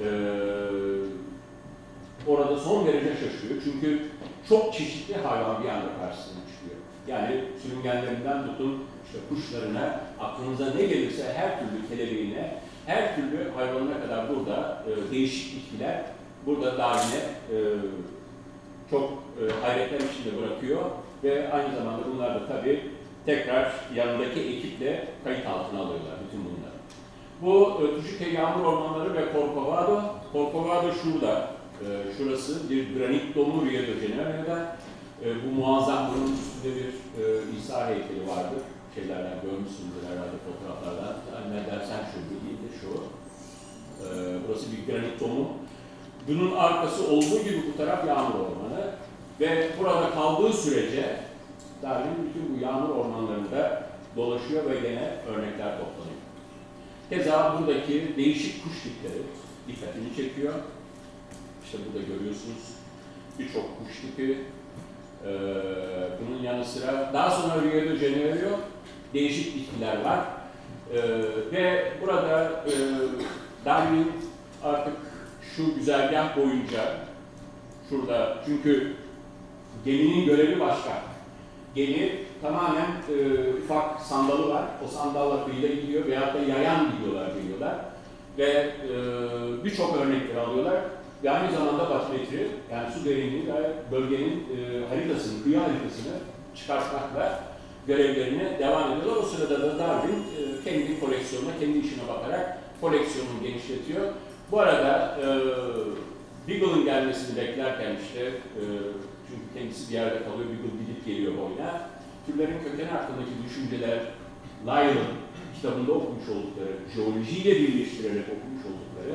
orada son derece şaşırıyor. Çünkü çok çeşitli hayvan bir anda karşısına çıkıyor. Yani sürüngenlerinden tutun işte kuşlarına, aklınıza ne gelirse her türlü kelebeğine, her türlü hayvanına kadar burada değişik bitkiler burada Darwin'e çok hayretler içinde bırakıyor ve aynı zamanda bunlar da tabii tekrar yanındaki ekiple kayıt altına alıyorlar bütün bunları. Bu Tujuca yağmur ormanları ve Corcovado. Corcovado şurada, şurası bir granit domu Rio de Janeiro'da. Bu muazzam, bunun üstünde bir İsa heykeli vardır. Şeylerden görmüşsünüzdür herhalde fotoğraflardan. Ne dersen şu değil de şu. Burası bir granit domu. Bunun arkası olduğu gibi bu taraf yağmur ormanı. Ve burada kaldığı sürece Darwin bütün bu yağmur ormanlarında dolaşıyor ve gene örnekler toplanıyor. Keza buradaki değişik kuş tipleri dikkatini çekiyor. İşte burada görüyorsunuz birçok kuş tipi. Bunun yanı sıra daha sonra Rio de Janeiro değişik bitkiler var. Ve burada Darwin artık şu güzergah boyunca şurada, çünkü geminin görevi başka. gemi tamamen ufak sandalı var. O sandalla kıyıda gidiyor veyahut da yayan geliyorlar. Ve birçok örnekleri alıyorlar. Ve aynı zamanda batimetri, yani su derinliği ve bölgenin haritasını, kıyı haritasını çıkartmakla görevlerine devam ediyorlar. O sırada da Darwin kendi koleksiyonuna, kendi işine bakarak koleksiyonunu genişletiyor. Bu arada Beagle'ın gelmesini beklerken işte, çünkü kendisi bir yerde kalıyor, Beagle gidip geliyor boyuna. Türlerin kökeni hakkındaki düşünceler, Lyell'ın kitabında okumuş oldukları, jeolojiyle birleştirerek okumuş oldukları,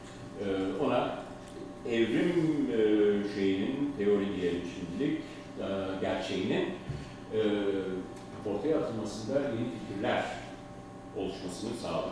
ona evrim şeyinin, teori diyelim şimdilik, gerçeğinin ortaya atılmasında yeni fikirler oluşmasını sağlıyor.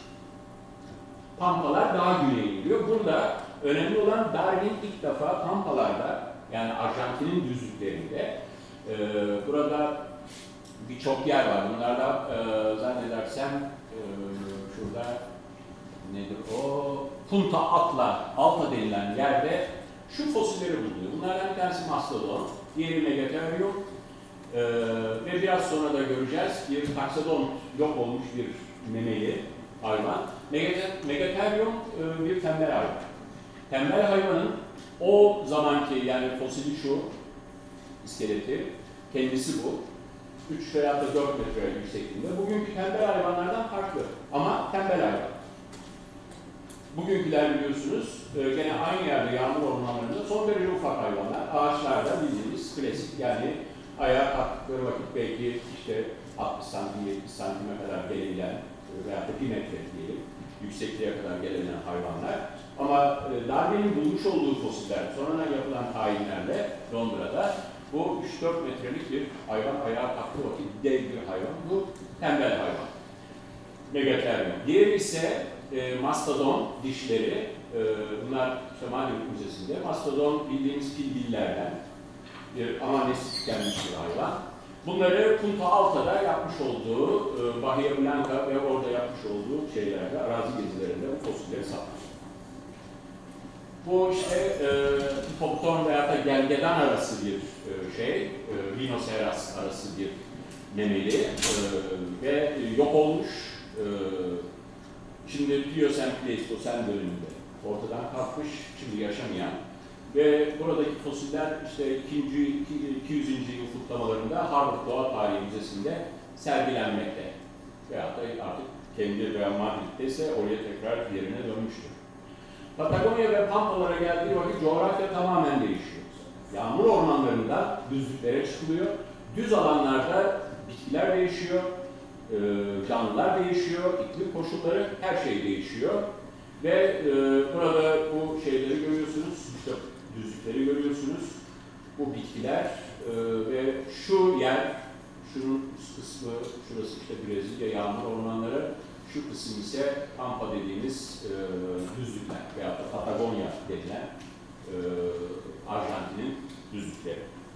Pampalar daha güneye gidiyor. Burada önemli olan Darwin ilk defa Pampalarda, yani Arjantin'in düzlüklerinde, burada birçok yer var. Bunlarda zannedersem şurada nedir o? Punta Alta denilen yerde şu fosilleri bulunuyor. Bunlardan bir tanesi mastodon, diğeri Megatherium ve biraz sonra da göreceğiz bir taksadon, yok olmuş bir memeli hayvan. Megatherium bir tembel hayvan. Tembel hayvanın o zamanki, yani fosili şu, iskeleti, kendisi bu. 3 veya da 4 metre yüksekliğinde. Bugünkü tembel hayvanlardan farklı ama tembel hayvan. Bugünküler biliyorsunuz gene aynı yerde yağmur ormanlarında son derece ufak hayvanlar. Ağaçlarda bildiğimiz klasik, yani ayağa kalktıkları vakit belki işte 60 santim, 70 santime kadar gelebilen veya da 1 metre diyelim yüksekliğe kadar gelen hayvanlar. Ama Darwin'in bulmuş olduğu fosiller, sonradan yapılan tayinlerle Londra'da bu 3-4 metrelik bir hayvan, ayağa kalktığı vakit dev bir hayvan. Bu tembel hayvan. Megatherium. Diğeri ise mastodon dişleri. Bunlar işte Maldivit Müzesi'nde. Mastodon bildiğimiz fil dillerden bir amanesis tükenmiş bir hayvan. Bunları Punta Alta'da yapmış olduğu Bahia Blanca ve orada yapmış olduğu şeylerde, arazi gezilerinde bu fosilleri satmış. Bu işte hipopton veya da gergedan arası bir rhinoceros arası bir memeli ve yok olmuş. Şimdi Pliosen Pleistosen döneminde ortadan kalkmış, şimdi yaşamayan ve buradaki fosiller işte 200. yıl kutlamalarında Harvard Doğa Tarihi Müzesi'nde sergilenmekte. Veyahut da artık kendi veya Madrid'de ise oraya tekrar yerine dönmüştür. Patagonya ve Pampalara geldiği vakit coğrafya tamamen değişiyor. Yağmur ormanlarında düzlüklere çıkılıyor. Düz alanlarda bitkiler değişiyor, canlılar değişiyor, iklim koşulları, her şey değişiyor. Ve burada bu şeyleri görüyorsunuz, işte düzlükleri görüyorsunuz. Bu bitkiler ve şu yer, şunun kısmı, şurası işte Brezilya yağmur ormanları, şu kısım ise Pampa dediğimiz düzlükler veya da Patagonya denilen Arjantin'in düzlükleri.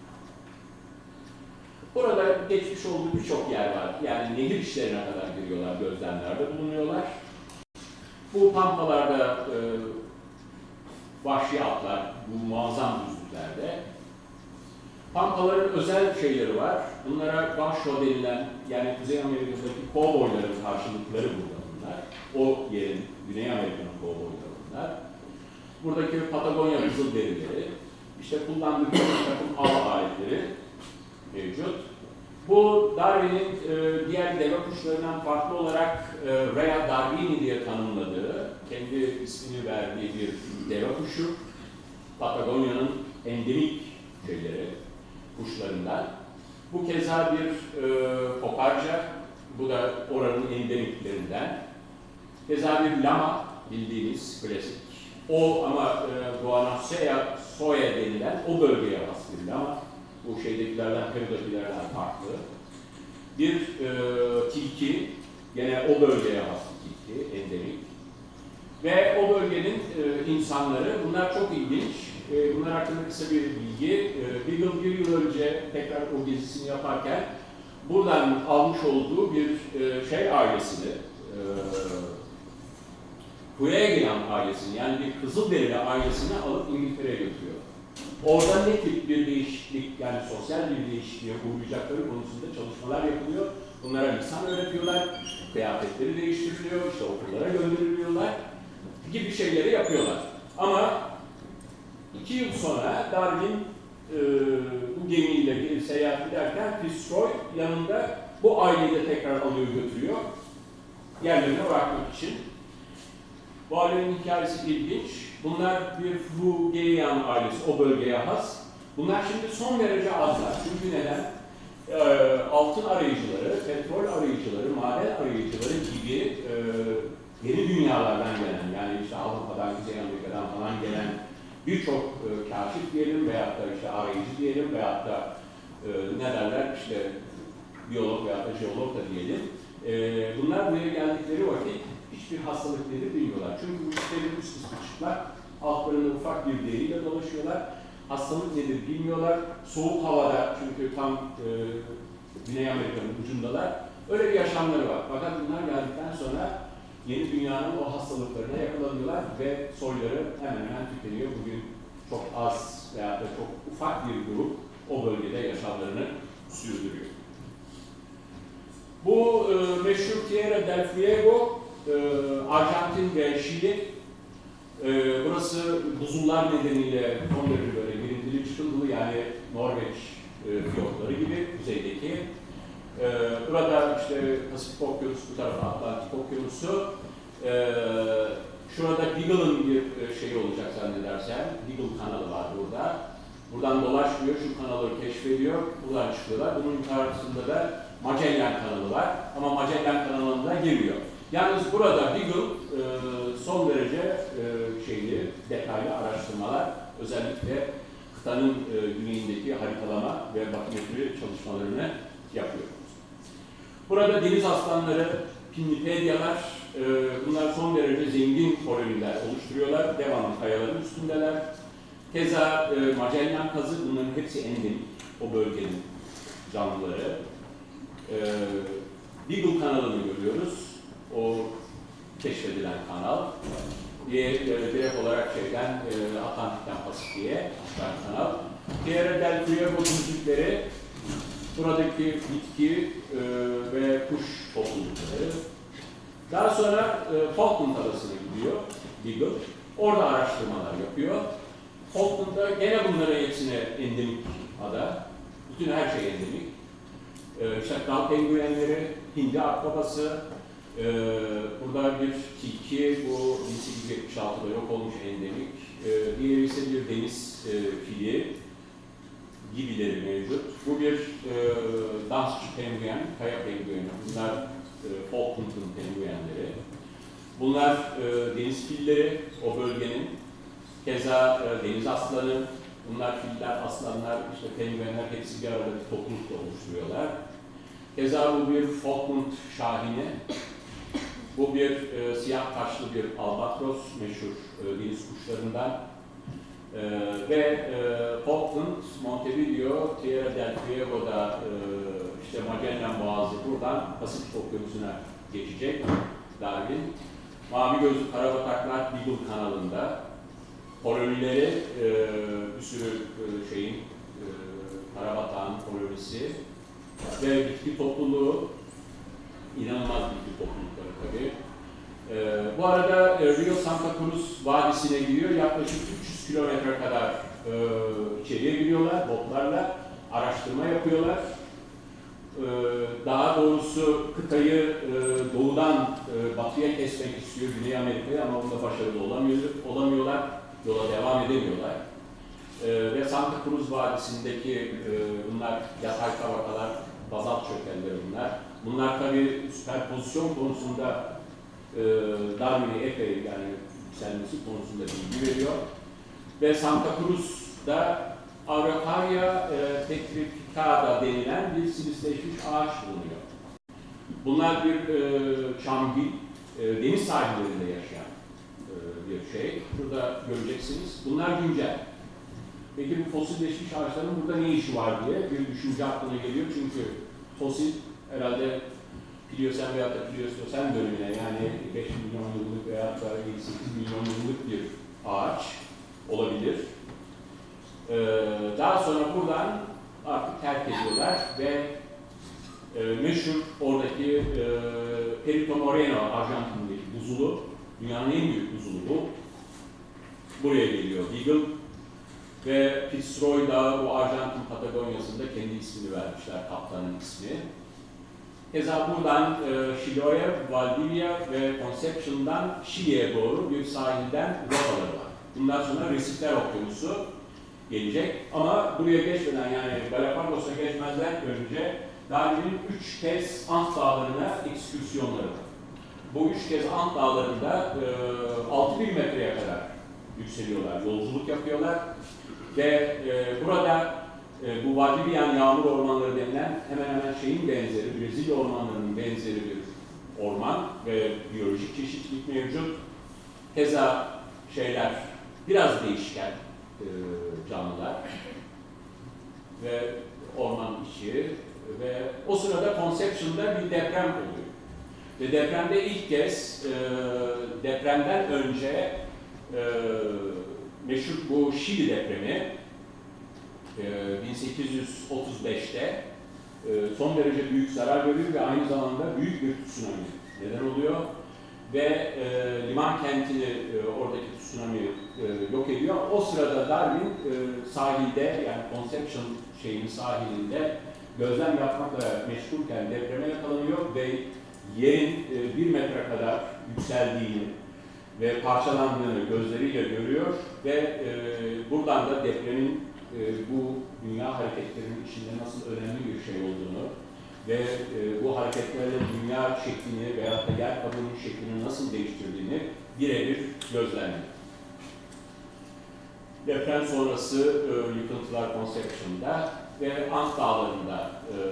Burada geçmiş olduğu birçok yer var. Yani nehir içlerine kadar giriyorlar, gözlemlerde bulunuyorlar. Bu Pampalarda vahşi atlar, bu muazzam düzlüklerde. Pampaların özel şeyleri var. Bunlara Basho denilen, yani Kuzey Amerika'daki kovboyların karşılıkları burada bunlar. O yerin, Güney Amerika'nın kovboyları bunlar. Buradaki Patagonya kızılderileri, işte kullandıkları takım av aletleri mevcut. Bu Darwin'in diğer deve kuşlarından farklı olarak Rhea darwini diye tanımladığı, kendi ismini verdiği bir deve kuşu. Patagonya'nın endemik şeyleri, kuşlarından. Bu keza bir kokarca, bu da oranın endemiklerinden. Keza bir lama, bildiğiniz klasik. O ama Guanaceae soya denilen o bölgeye has bir lama. Bu şeydekilerden, Peru'dakilerden farklı. Bir tilki, gene o bölgeye has bir tilki, endemik. Ve o bölgenin insanları, bunlar çok ilginç. Bunlar hakkında kısa bir bilgi. Beagle bir yıl önce tekrar o gezisini yaparken buradan almış olduğu bir ailesini, Huyegian ailesini, yani bir Kızılderili ailesini alıp İngiltere'ye götürüyor. Orada ne tip bir değişiklik, yani sosyal bir değişikliğe uğrayacakları konusunda çalışmalar yapılıyor. Bunlara lisan öğretiyorlar, kıyafetleri değiştiriliyor, işte okullara gönderiliyorlar gibi şeyleri yapıyorlar. Ama 2 yıl sonra Darwin bu gemiyle seyahat ederken Fitzroy yanında bu aileyi de tekrar alıyor götürüyor yerlerine bırakmak için. Bu ailenin hikayesi ilginç. Bunlar bir Fugeyan ailesi, o bölgeye has. Bunlar şimdi son derece azlar. Çünkü neden? Altın arayıcıları, petrol arayıcıları, maden arayıcıları gibi yeni dünyalardan gelen, yani işte Avrupa'dan, Kuzey Amerika'dan falan gelen birçok kaşif diyelim veyahut da işte arayıcı diyelim veyahut da ne derler işte biyolog veyahut da jeolog da diyelim. Bunlar buraya geldikleri vakit hiçbir hastalık nedir bilmiyorlar. Çünkü bu işlerin üst üste çıkmak, altlarında ufak bir deriyle dolaşıyorlar. Hastalık nedir bilmiyorlar. Soğuk havada, çünkü tam Güney Amerika'nın ucundalar. Öyle bir yaşamları var. Fakat bunlar geldikten sonra yeni dünyanın o hastalıklarına yakalanıyorlar ve soyları hemen hemen tükeniyor. Bugün çok az veya da çok ufak bir grup o bölgede yaşamlarını sürdürüyor. Bu meşhur Tierra del Fuego, Arjantin ve Şili. Burası buzullar nedeniyle son derece böyle girintili çıkıntılı, yani Norveç fiyortları gibi kuzeydeki. Burada işte Pasifik Okyanusu, bu tarafa Atlantik Okyanusu. Şurada Beagle'ın bir şeyi olacak zannedersem. Beagle kanalı var burada. Buradan dolaşmıyor, şu kanalı keşfediyor, buradan çıkıyorlar. Bunun karşısında da Magellan kanalı var ama Magellan kanalına giriyor. Yalnız burada Beagle son derece detaylı araştırmalar, özellikle kıtanın güneyindeki haritalama ve bakimetri çalışmalarını yapıyor. Burada deniz aslanları, pinnipedyalar, bunlar son derece zengin koloniler oluşturuyorlar, devamlı kayaların üstündeler. Keza Magellan kazı, bunların hepsi endemik, o bölgenin canlıları. Beagle kanalını görüyoruz, o keşfedilen kanal. Direkt olarak Atlantik'ten Pasifik'e akan kanal. Tierra del Fuego düzlükleri, buradaki bitki ve kuş toplulukları. Daha sonra Falkland Adası'na gidiyor Beagle. Orada araştırmalar yapıyor. Falkland'da gene bunların hepsine endemik ada. Bütün her şey endemik. İşte dal penguenleri, Hindi akbabası, burada bir tilki, bu 1876'da yok olmuş endemik. Diğeri ise bir deniz fili gibileri mevcut. Bu bir dansçı penguen, kaya pengueni. Bunlar Falkland'ın penguenleri. Bunlar deniz filleri, o bölgenin. Keza deniz aslanı, bunlar filler, aslanlar, işte penguenler hepsi bir arada bir toplulukla oluşturuyorlar. Keza bu bir Falkland şahini. Bu bir siyah taşlı bir albatros, meşhur deniz kuşlarından. Ve Falkland, Montevideo, Tierra del Fuego'da işte Magellan Boğazı buradan Pasifik Okyanusu'na geçecek Darwin. Mavi gözlü karabataklar Beagle kanalında. Kolonileri bir sürü karabatağın kolonisi ve bitki topluluğu, inanılmaz bitki toplulukları tabii. Bu arada Rio Santa Cruz Vadisi'ne giriyor. Yaklaşık 300 kilometre kadar içeriye giriyorlar botlarla, araştırma yapıyorlar. Daha doğrusu kıtayı doğudan batıya kesmek istiyor Güney Amerika'yı ama bunda başarılı olamıyorlar. Yola devam edemiyorlar. Ve Santa Cruz Vadisi'ndeki bunlar yatay tabakalar, bazalt çökelleri bunlar. Bunlar tabii süperpozisyon konusunda Darwin'e epey yani yükselmesi konusunda bilgi veriyor. Ve Santa Cruz'da Araucaria petrificata denilen bir silisleşmiş ağaç bulunuyor. Bunlar bir çamgil, deniz sahillerinde yaşayan bir şey. Burada göreceksiniz. Bunlar güncel. Peki bu fosilleşmiş ağaçların burada ne işi var diye bir düşünce aklına geliyor. Çünkü fosil herhalde Pliosen veya da Pliostos'en dönemine, yani 5 milyon yıllık veya da 8 milyon yıllık bir ağaç olabilir. Daha sonra buradan artık terk ediyorlar ve meşhur oradaki Perito Moreno, Arjantin'deki buzulu, dünyanın en büyük buzulu bu. Buraya geliyor Beagle ve Fitzroy da bu Arjantin Patagonya'sında kendi ismini vermişler, kaptanın ismi. Keza buradan Chiloé, Valdivia ve Concepcion'dan Şili'ye doğru bir sahilden rotaları var. Bundan sonra Resifler Okyanusu gelecek ama buraya geçmeden, yani Galapagos'a geçmezden önce Darwin'in 3 kez Ant Dağları'na ekskürsiyonları var. Bu 3 kez Ant Dağları'nda 6000 metreye kadar yükseliyorlar, yolculuk yapıyorlar ve burada bu Valdivian yağmur ormanları denilen hemen hemen şeyin benzeri, Brezilya ormanlarının benzeri bir orman ve biyolojik çeşitlilik mevcut. Keza şeyler biraz değişken canlılar ve orman içi ve o sırada Concepcion'da bir deprem oluyor. Ve depremde ilk kez depremden önce meşhur bu Şili depremi 1835'te son derece büyük zarar görüyor ve aynı zamanda büyük bir tsunami neden oluyor. Ve liman kentini oradaki tsunami yok ediyor. O sırada Darwin sahilde, yani Concepcion şeyinin sahilinde gözlem yapmakla meşgulken depreme yakalanıyor ve yerin 1 metre kadar yükseldiğini ve parçalandığını gözleriyle görüyor ve buradan da depremin bu dünya hareketlerinin içinde nasıl önemli bir şey olduğunu ve bu hareketlerle dünya şeklini veyahut da yer kabuğunun şeklini nasıl değiştirdiğini birebir gözlemliyor. Deprem sonrası yıkıntılar Concepcion'da ve Ant Dağları'nda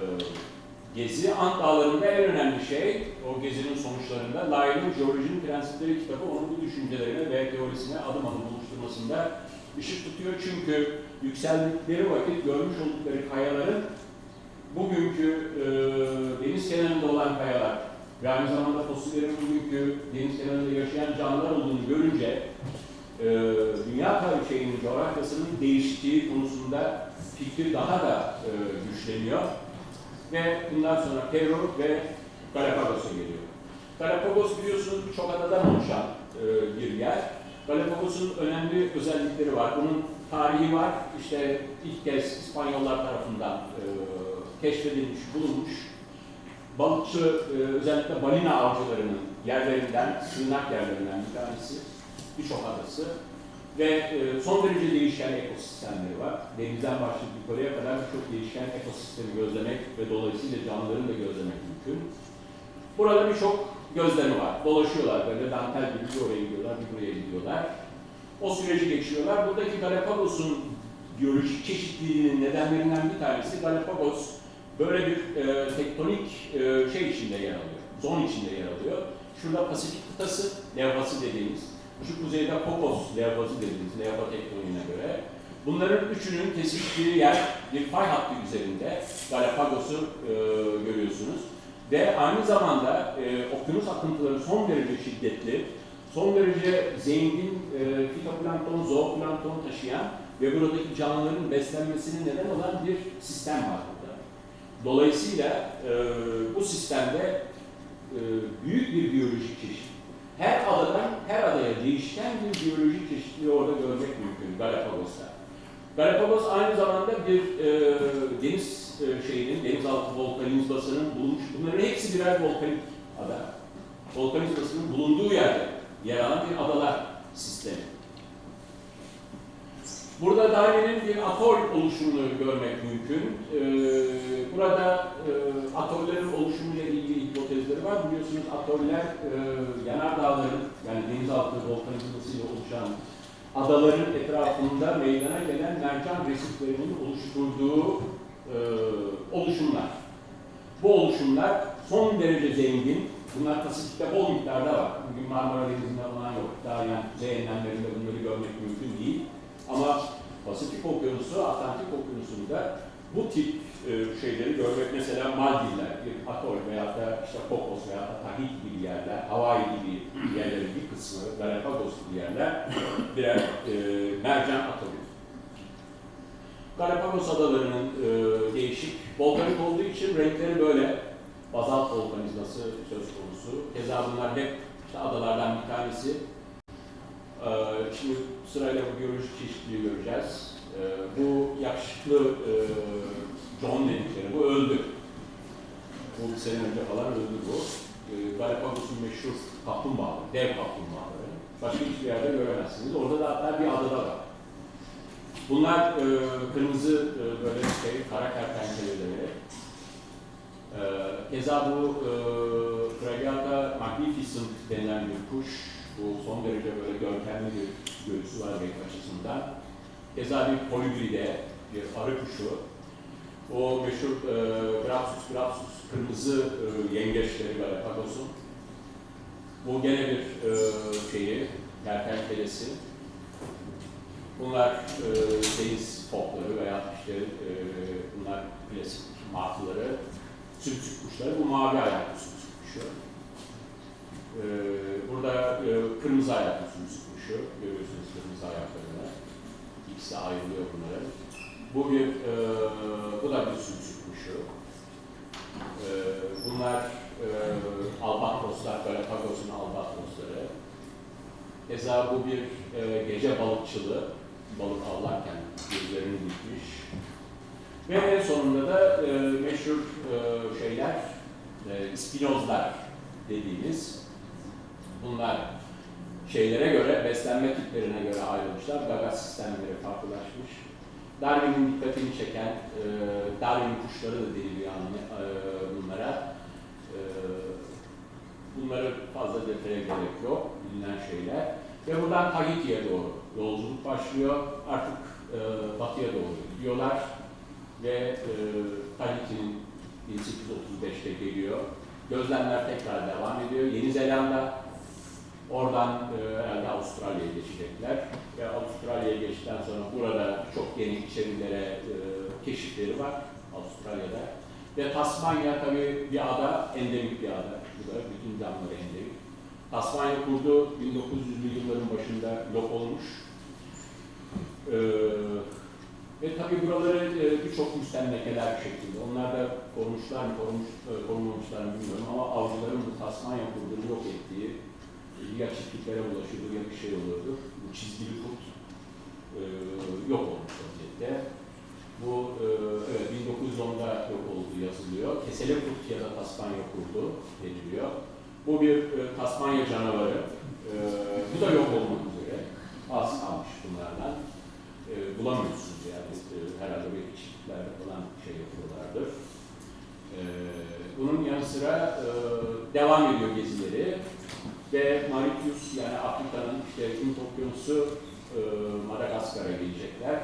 gezi. Ant Dağları'nda en önemli şey, o gezinin sonuçlarında Lyell'in Jeolojinin Prensipleri kitabı onun bu düşüncelerine ve teorisine adım adım oluşturmasında ışık tutuyor. Çünkü yükseldikleri vakit görmüş oldukları kayaların bugünkü deniz kenarında olan kayalar ve aynı zamanda fosillerin bugünkü deniz kenarında yaşayan canlılar olduğunu görünce dünya şeyinin, coğrafyasının değiştiği konusunda fikri daha da güçleniyor. Ve bundan sonra Peru ve Galapagos'a geliyor. Galapagos biliyorsunuz birçok adadan oluşan bir yer. Galapagos'un önemli özellikleri var. Bunun tarihi var. İşte ilk kez İspanyollar tarafından keşfedilmiş, bulunmuş. Balıkçı, özellikle balina avcılarının yerlerinden, sığınak yerlerinden bir tanesi. Birçok adası. Ve son derece değişken ekosistemleri var. Denizden başlayıp yukarıya kadar birçok değişken ekosistemi gözlemek ve dolayısıyla canlıların da gözlemek mümkün. Burada birçok gözlemi var. Dolaşıyorlar böyle dantel gibi, bir oraya gidiyorlar, bir buraya gidiyorlar. O süreci geçiyorlar. Buradaki Galapagos'un biyolojik çeşitliliğinin nedenlerinden bir tanesi, Galapagos böyle bir tektonik şey içinde yer alıyor. Zon içinde yer alıyor. Şurada Pasifik kıtası, levhası dediğimiz. Şu kuzeyde Cocos levhası dediğimiz levha tektoniğine göre. Bunların üçünün kesiştiği yer bir fay hattı üzerinde. Galapagos'u görüyorsunuz. Ve aynı zamanda okyanus akıntıları son derece şiddetli, son derece zengin fitoplankton, zooplankton taşıyan ve buradaki canlıların beslenmesine neden olan bir sistem var burada. Dolayısıyla bu sistemde büyük bir biyolojik çeşit. Her adadan her adaya değişken bir biyolojik çeşitliliği orada görmek mümkün Galapagos'ta. Galapagos aynı zamanda bir deniz denizaltı volkanizmasının bulunmuş, bunların hepsi birer volkanik ada. Volkanizmasının bulunduğu yerde yer alan bir adalar sistemi. Burada Darwin'in bir atol oluşumunu görmek mümkün. Burada atollerin oluşumuyla ilgili hipotezleri var. Biliyorsunuz atoller yanardağların, yani denizaltı volkanizmasıyla oluşan adaların etrafında meydana gelen mercan resiflerinin oluşturduğu oluşumlar. Bu oluşumlar son derece zengin. Bunlar Pasifik'te bol miktarda var. Bugün Marmara Denizi'nde falan yok. Daha yani kuzey enlemlerinde bunları görmek mümkün değil. Ama Pasifik Okyanusu, Atlantik Okyanusu'nda bu tip şeyleri görmek, mesela Maldivler, bir atol veyahut da işte Cocos veyahut da Tahiti gibi yerler, Hawaii gibi yerlerin bir kısmı, Galapagos gibi yerler birer mercan atolü. Galapagos adalarının değişik, volkanik olduğu için renkleri böyle. Bazalt volkanizması söz konusu. Keza bunlar hep işte adalardan bir tanesi. Şimdi sırayla bu biyolojik çeşitliliği göreceğiz. Bu yakışıklı John dedikleri, bu öldü. Bu bir sene önce falan öldü bu. Galapagos'un meşhur kaplumbağaları, dev kaplumbağaları. Başka hiçbir yerde göremezsiniz. Orada da hatta bir adada var. Bunlar kırmızı böyle kara kertenkeleleri. Keza bu Tragiata magnificent denilen bir kuş. Bu son derece böyle görkemli bir göğüsü var renk açısından. Keza bir polibride, bir arı kuşu. O meşhur Grapsus kırmızı yengeçleri Galapagos'un. Bu gene bir kertenkelesi. Bunlar deniz fokları veya işte bunlar klasik martıları, sümsük kuşları. Bu mavi ayaklı sümsük kuşu. Burada kırmızı ayaklı sümsük kuşu. Görüyorsunuz kırmızı ayaklarını. İkisi ayrılıyor bunların. Bu da bir sümsük kuşu. Bunlar albatroslar, Galapagos'un albatrosları. Keza bu bir gece balıkçılığı, balık avlarken gözlerini dikmiş. Ve en sonunda da meşhur ispinozlar dediğimiz, bunlar şeylere göre, beslenme tiplerine göre ayrılmışlar, gaga sistemleri farklılaşmış. Darwin'in dikkatini çeken, Darwin kuşları da deniliyor bunlara. Bunları fazla detaya gerek yok, bilinen şeyler. Ve buradan Tahiti'ye doğru yolculuk başlıyor. Artık batıya doğru gidiyorlar. Ve Tahiti'nin 1835'te geliyor. Gözlemler tekrar devam ediyor. Yeni Zelanda, oradan herhalde Avustralya'ya geçecekler. Ve Avustralya'ya geçtikten sonra burada çok yeni içerilere keşifleri var Avustralya'da. Ve Tasmanya tabii bir ada, endemik bir ada. Bu da bütün canlıları endemik. Tasmanya kurdu 1900'lü yılların başında yok olmuş. Ve tabii buraları birçok müstemlekeler şeklinde. Onlar da korumuşlar mı, korunmamışlar mı bilmiyorum ama avcıların bu Tasmanya kurdunu yok ettiği, ya çiftliklere ulaşırdı ya bir şey olurdu. Bu çizgili kurt yok olmuş vaziyette. Bu evet, 1910'da yok olduğu yazılıyor. Kesele kurt ya da Tasmanya kurdu deniliyor. Bu bir Tasmanya canavarı. Bu da yok olmak üzere. Az kalmış bunlardan. Bulamıyorsunuz yani. Herhalde bir çiftliklerde falan şey yapıyorlardır. Bunun yanı sıra devam ediyor gezileri. Ve Mauritius yani Afrika'nın işte Hint Okyanusu Madagaskar'a gelecekler.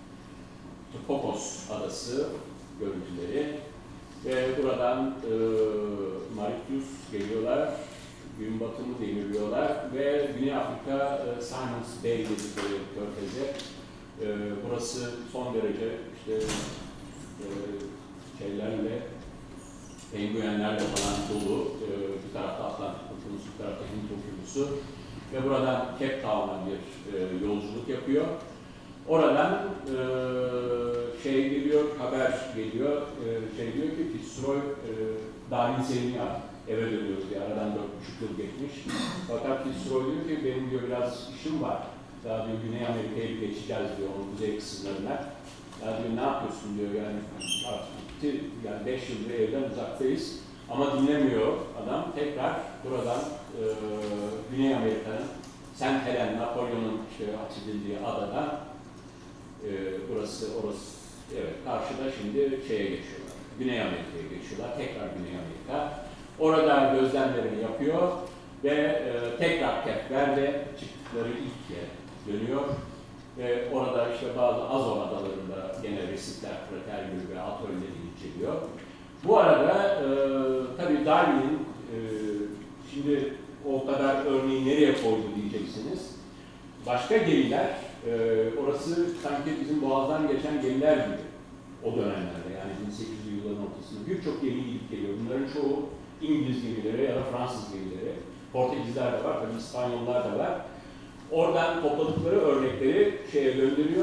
Kokos Adası görüntüleri. Ve buradan Mauritius geliyorlar, gün batımı demirliyorlar ve Güney Afrika Simons Bay dedikleri körfeze. Burası son derece işte şeylerle, penguenlerle falan dolu. Bir tarafta Atlantik Okyanusu, bir tarafta Hint Okyanusu. Ve buradan Cape Town'a bir yolculuk yapıyor. Oradan geliyor, haber geliyor, diyor ki Fitzroy Darwin Selimiya eve dönüyoruz diye aradan 4,5 yıl geçmiş. Fakat Fitzroy diyor ki benim diyor biraz işim var. Daha diyor Güney Amerika'ya geçeceğiz diyor onun kuzey kısımlarına. Ya diyor ne yapıyorsun diyor yani artık bitti yani 5 yıldır evden uzaktayız. Ama dinlemiyor adam. Tekrar buradan Güney Amerika'nın St. Helen, Napolyon'un işte açıldığı adadan orası evet karşıda şimdi şeye geçiyorlar. Güney Amerika'ya geçiyorlar. Tekrar Güney Amerika. Orada gözlemlerini yapıyor ve tekrar Cape Verde çıktıkları ilk yere dönüyor. Ve orada işte bazı Azor adalarında gene resifler, krater gibi ve atölyeleri inceliyor. Bu arada tabii Darwin'in şimdi o kadar örneği nereye koydu diyeceksiniz. Başka gemiler, orası sanki bizim boğazdan geçen gemiler gibi o dönemlerde yani 1800'lü yılların ortasında birçok gemi gidip geliyor. Bunların çoğu İngiliz gemileri ya da Fransız gemileri. Portekizler de var, tabii İspanyollar da var. Oradan topladıkları örnekleri şeye gönderiyor,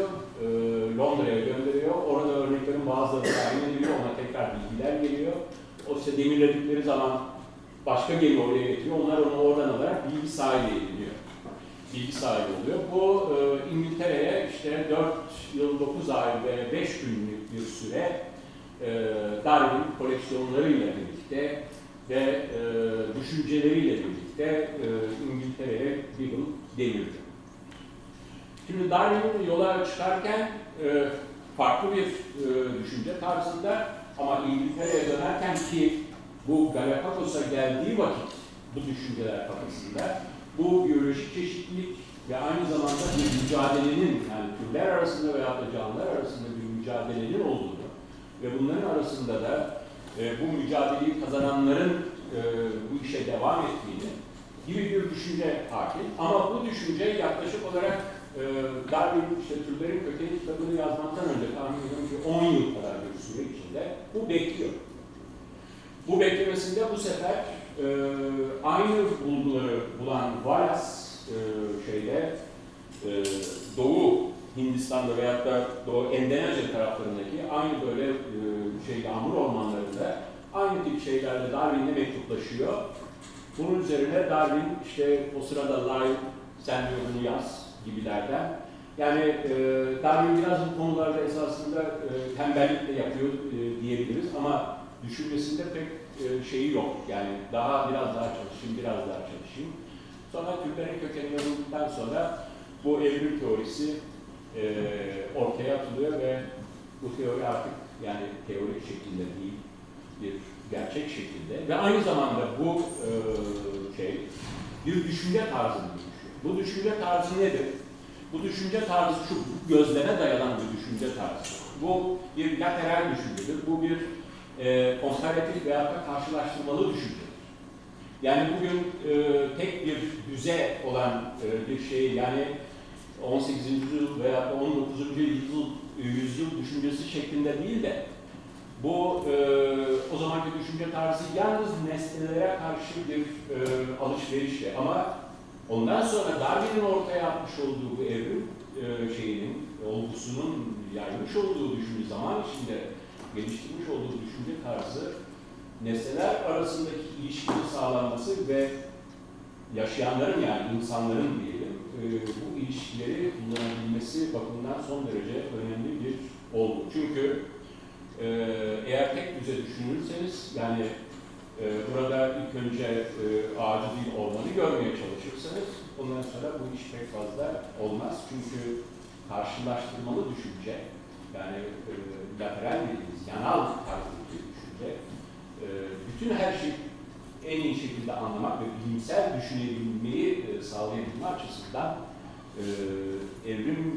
Londra'ya gönderiyor. Orada örneklerin bazıları tayin ediliyor, ona tekrar bilgiler geliyor. O işte demirledikleri zaman başka gemi oraya getiriyor. Onlar onu oradan alarak bilgi sahibi ediliyor. Bilgi sahibi oluyor. Bu İngiltere'ye işte 4 yıl 9 ay ve 5 günlük bir süre Darwin koleksiyonlarıyla birlikte ve düşünceleriyle birlikte İngiltere'ye Beagle devirdi. Şimdi Darwin yola çıkarken farklı bir düşünce tarzında ama İngiltere'ye dönerken ki bu Galapagos'a geldiği vakit bu düşünceler kafasında bu biyolojik çeşitlilik ve aynı zamanda bir mücadelenin yani türler arasında veya da canlılar arasında bir mücadelenin olduğunu ve bunların arasında da bu mücadeleyi kazananların bu işe devam ettiğini gibi bir düşünce hakim. Ama bu düşünce yaklaşık olarak Darwin işte türlerin kökeni kitabını yazmaktan önce tahmin ediyorum ki 10 yıl kadar bir süre içinde bu bekliyor. Bu beklemesinde bu sefer aynı bulguları bulan Wallace Doğu Hindistan'da veyahut da Doğu Endonezya taraflarındaki aynı böyle yağmur ormanlarında aynı tip şeylerle Darwin'le mektuplaşıyor. Bunun üzerine Darwin işte o sırada Lyell sen de bunu yaz gibilerden. Yani Darwin biraz bu konularda esasında tembellikle yapıyor diyebiliriz ama düşünmesinde pek şeyi yok. Yani biraz daha çalışayım. Sonra türlerin kökenini bulduktan sonra bu evrim teorisi ortaya atılıyor ve bu teori artık yani teorik şekilde değil, bir gerçek şekilde ve aynı zamanda bu bir düşünce tarzını oluşuyor. Bu düşünce tarzı nedir? Bu düşünce tarzı şu gözleme dayanan bir düşünce tarzı. Bu bir lateral düşüncedir. Bu bir komparatif veya da karşılaştırmalı düşüncedir. Yani bugün tek bir düze olan bir şey yani 18. yüzyıl veya 19. yüzyıl düşüncesi şeklinde değil de bu o zamanki düşünce tarzı yalnız nesnelere karşı bir alışverişle ama ondan sonra Darwin'in ortaya atmış olduğu bu evrim olgusunun yaymış olduğu düşünce zaman içinde geliştirmiş olduğu düşünce tarzı nesneler arasındaki ilişkinin sağlanması ve yaşayanların yani insanların diyelim bu ilişkileri kullanabilmesi bakımından son derece önemli bir olgu. Çünkü eğer tek düze düşünürseniz yani burada ilk önce ağacı değil ormanı görmeye çalışırsanız ondan sonra bu iş pek fazla olmaz. Çünkü karşılaştırmalı düşünce yani lateral dediğimiz yanal tarzı düşünce bütün her şeyi en iyi şekilde anlamak ve bilimsel düşünebilmeyi sağlayabilme açısından evrim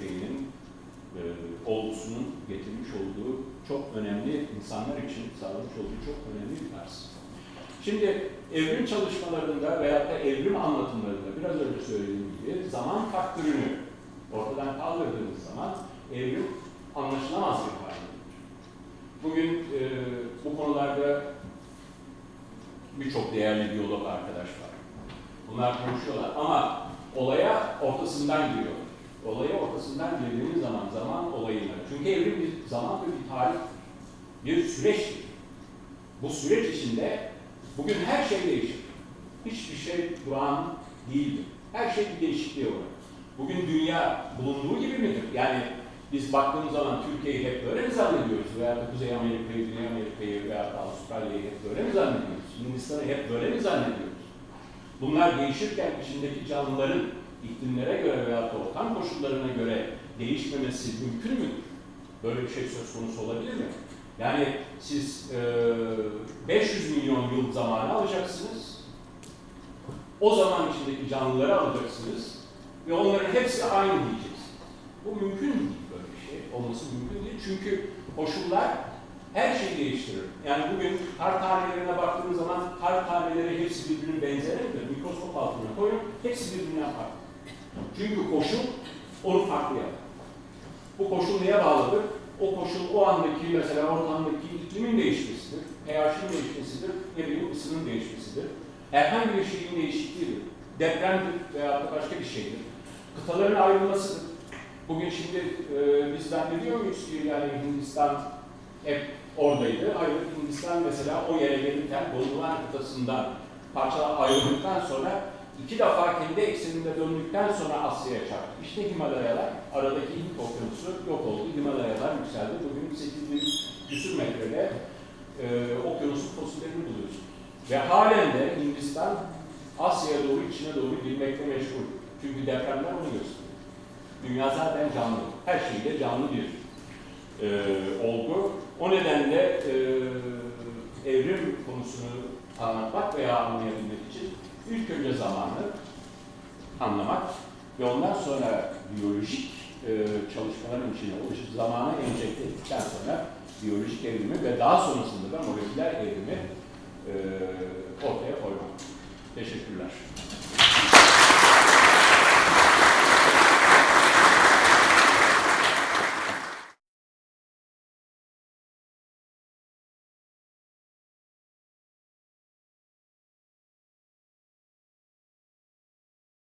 olgusunun getirmiş olduğu çok önemli, insanlar için sağlamış olduğu çok önemli bir tarz. Şimdi evrim çalışmalarında veyahut da evrim anlatımlarında biraz önce söylediğim gibi zaman faktörünü ortadan kaldırdığımız zaman evrim anlaşılamaz bir hale gelir. Bugün bu konularda birçok değerli biyolog arkadaş var. Bunlar konuşuyorlar ama olaya ortasından giriyor. Olaya ortasından girdiğimiz zaman olayına. Çünkü evrim bir zaman ve bir tarih, bir süreçtir. Bu süreç içinde bugün her şey değişir. Hiçbir şey durağan değildir. Her şey bir değişikliğe uğrar. Bugün dünya bulunduğu gibi midir? Yani biz baktığımız zaman Türkiye'yi hep böyle mi zannediyoruz? Veya da Kuzey Amerika'yı, Güney Amerika'yı veya da Avustralya'yı hep böyle mi zannediyoruz? Hindistan'ı hep böyle mi zannediyoruz? Bunlar değişirken içindeki canlıların iklimlere göre veya da ortam koşullarına göre değişmemesi mümkün müdür? Böyle bir şey söz konusu olabilir mi? Yani siz 500 milyon yıl zamanı alacaksınız. O zaman içindeki canlıları alacaksınız ve onların hepsi aynı diyeceksiniz. Bu mümkün değil böyle bir şey. Olması mümkün değil. Çünkü koşullar her şeyi değiştirir. Yani bugün kar tanelerine baktığınız zaman kar taneleri hepsi birbirine benzer midir? Mikroskop altına koyun, hepsi birbirinden farklı. Çünkü koşul onu farklı yapar. Bu koşul neye bağlıdır? O koşul o andaki mesela ortamdaki iklimin değişmesidir, pH'in değişmesidir, ısının değişmesidir. Herhangi bir şeyin değişikliğidir. Depremdir veya başka bir şeydir. Kıtaların ayrılmasıdır. Bugün şimdi biz zannediyor muyuz ki yani Hindistan hep oradaydı? Hayır, Hindistan mesela o yere gelirken Gondwana kıtasından parçalar ayrıldıktan sonra 2 defa kendi ekseninde döndükten sonra Asya'ya çarptı. İşte Himalayalar, aradaki Hint okyanusu yok oldu. Himalayalar yükseldi. Bugün 8.000 küsur metrede okyanusun fosillerini buluyoruz. Ve halen de Hindistan Asya'ya doğru, içine doğru girmekle meşgul. Çünkü depremler onu gösteriyor. Dünya zaten canlı. Her şeyde canlı bir olgu. O nedenle evrim konusunu anlatmak veya anlayabilmek için ilk önce zamanı anlamak ve ondan sonra biyolojik çalışmaların içine oluşup zamanı enjekte ettikten sonra biyolojik evrimi ve daha sonrasında da moleküler evrimi ortaya koymak. Teşekkürler.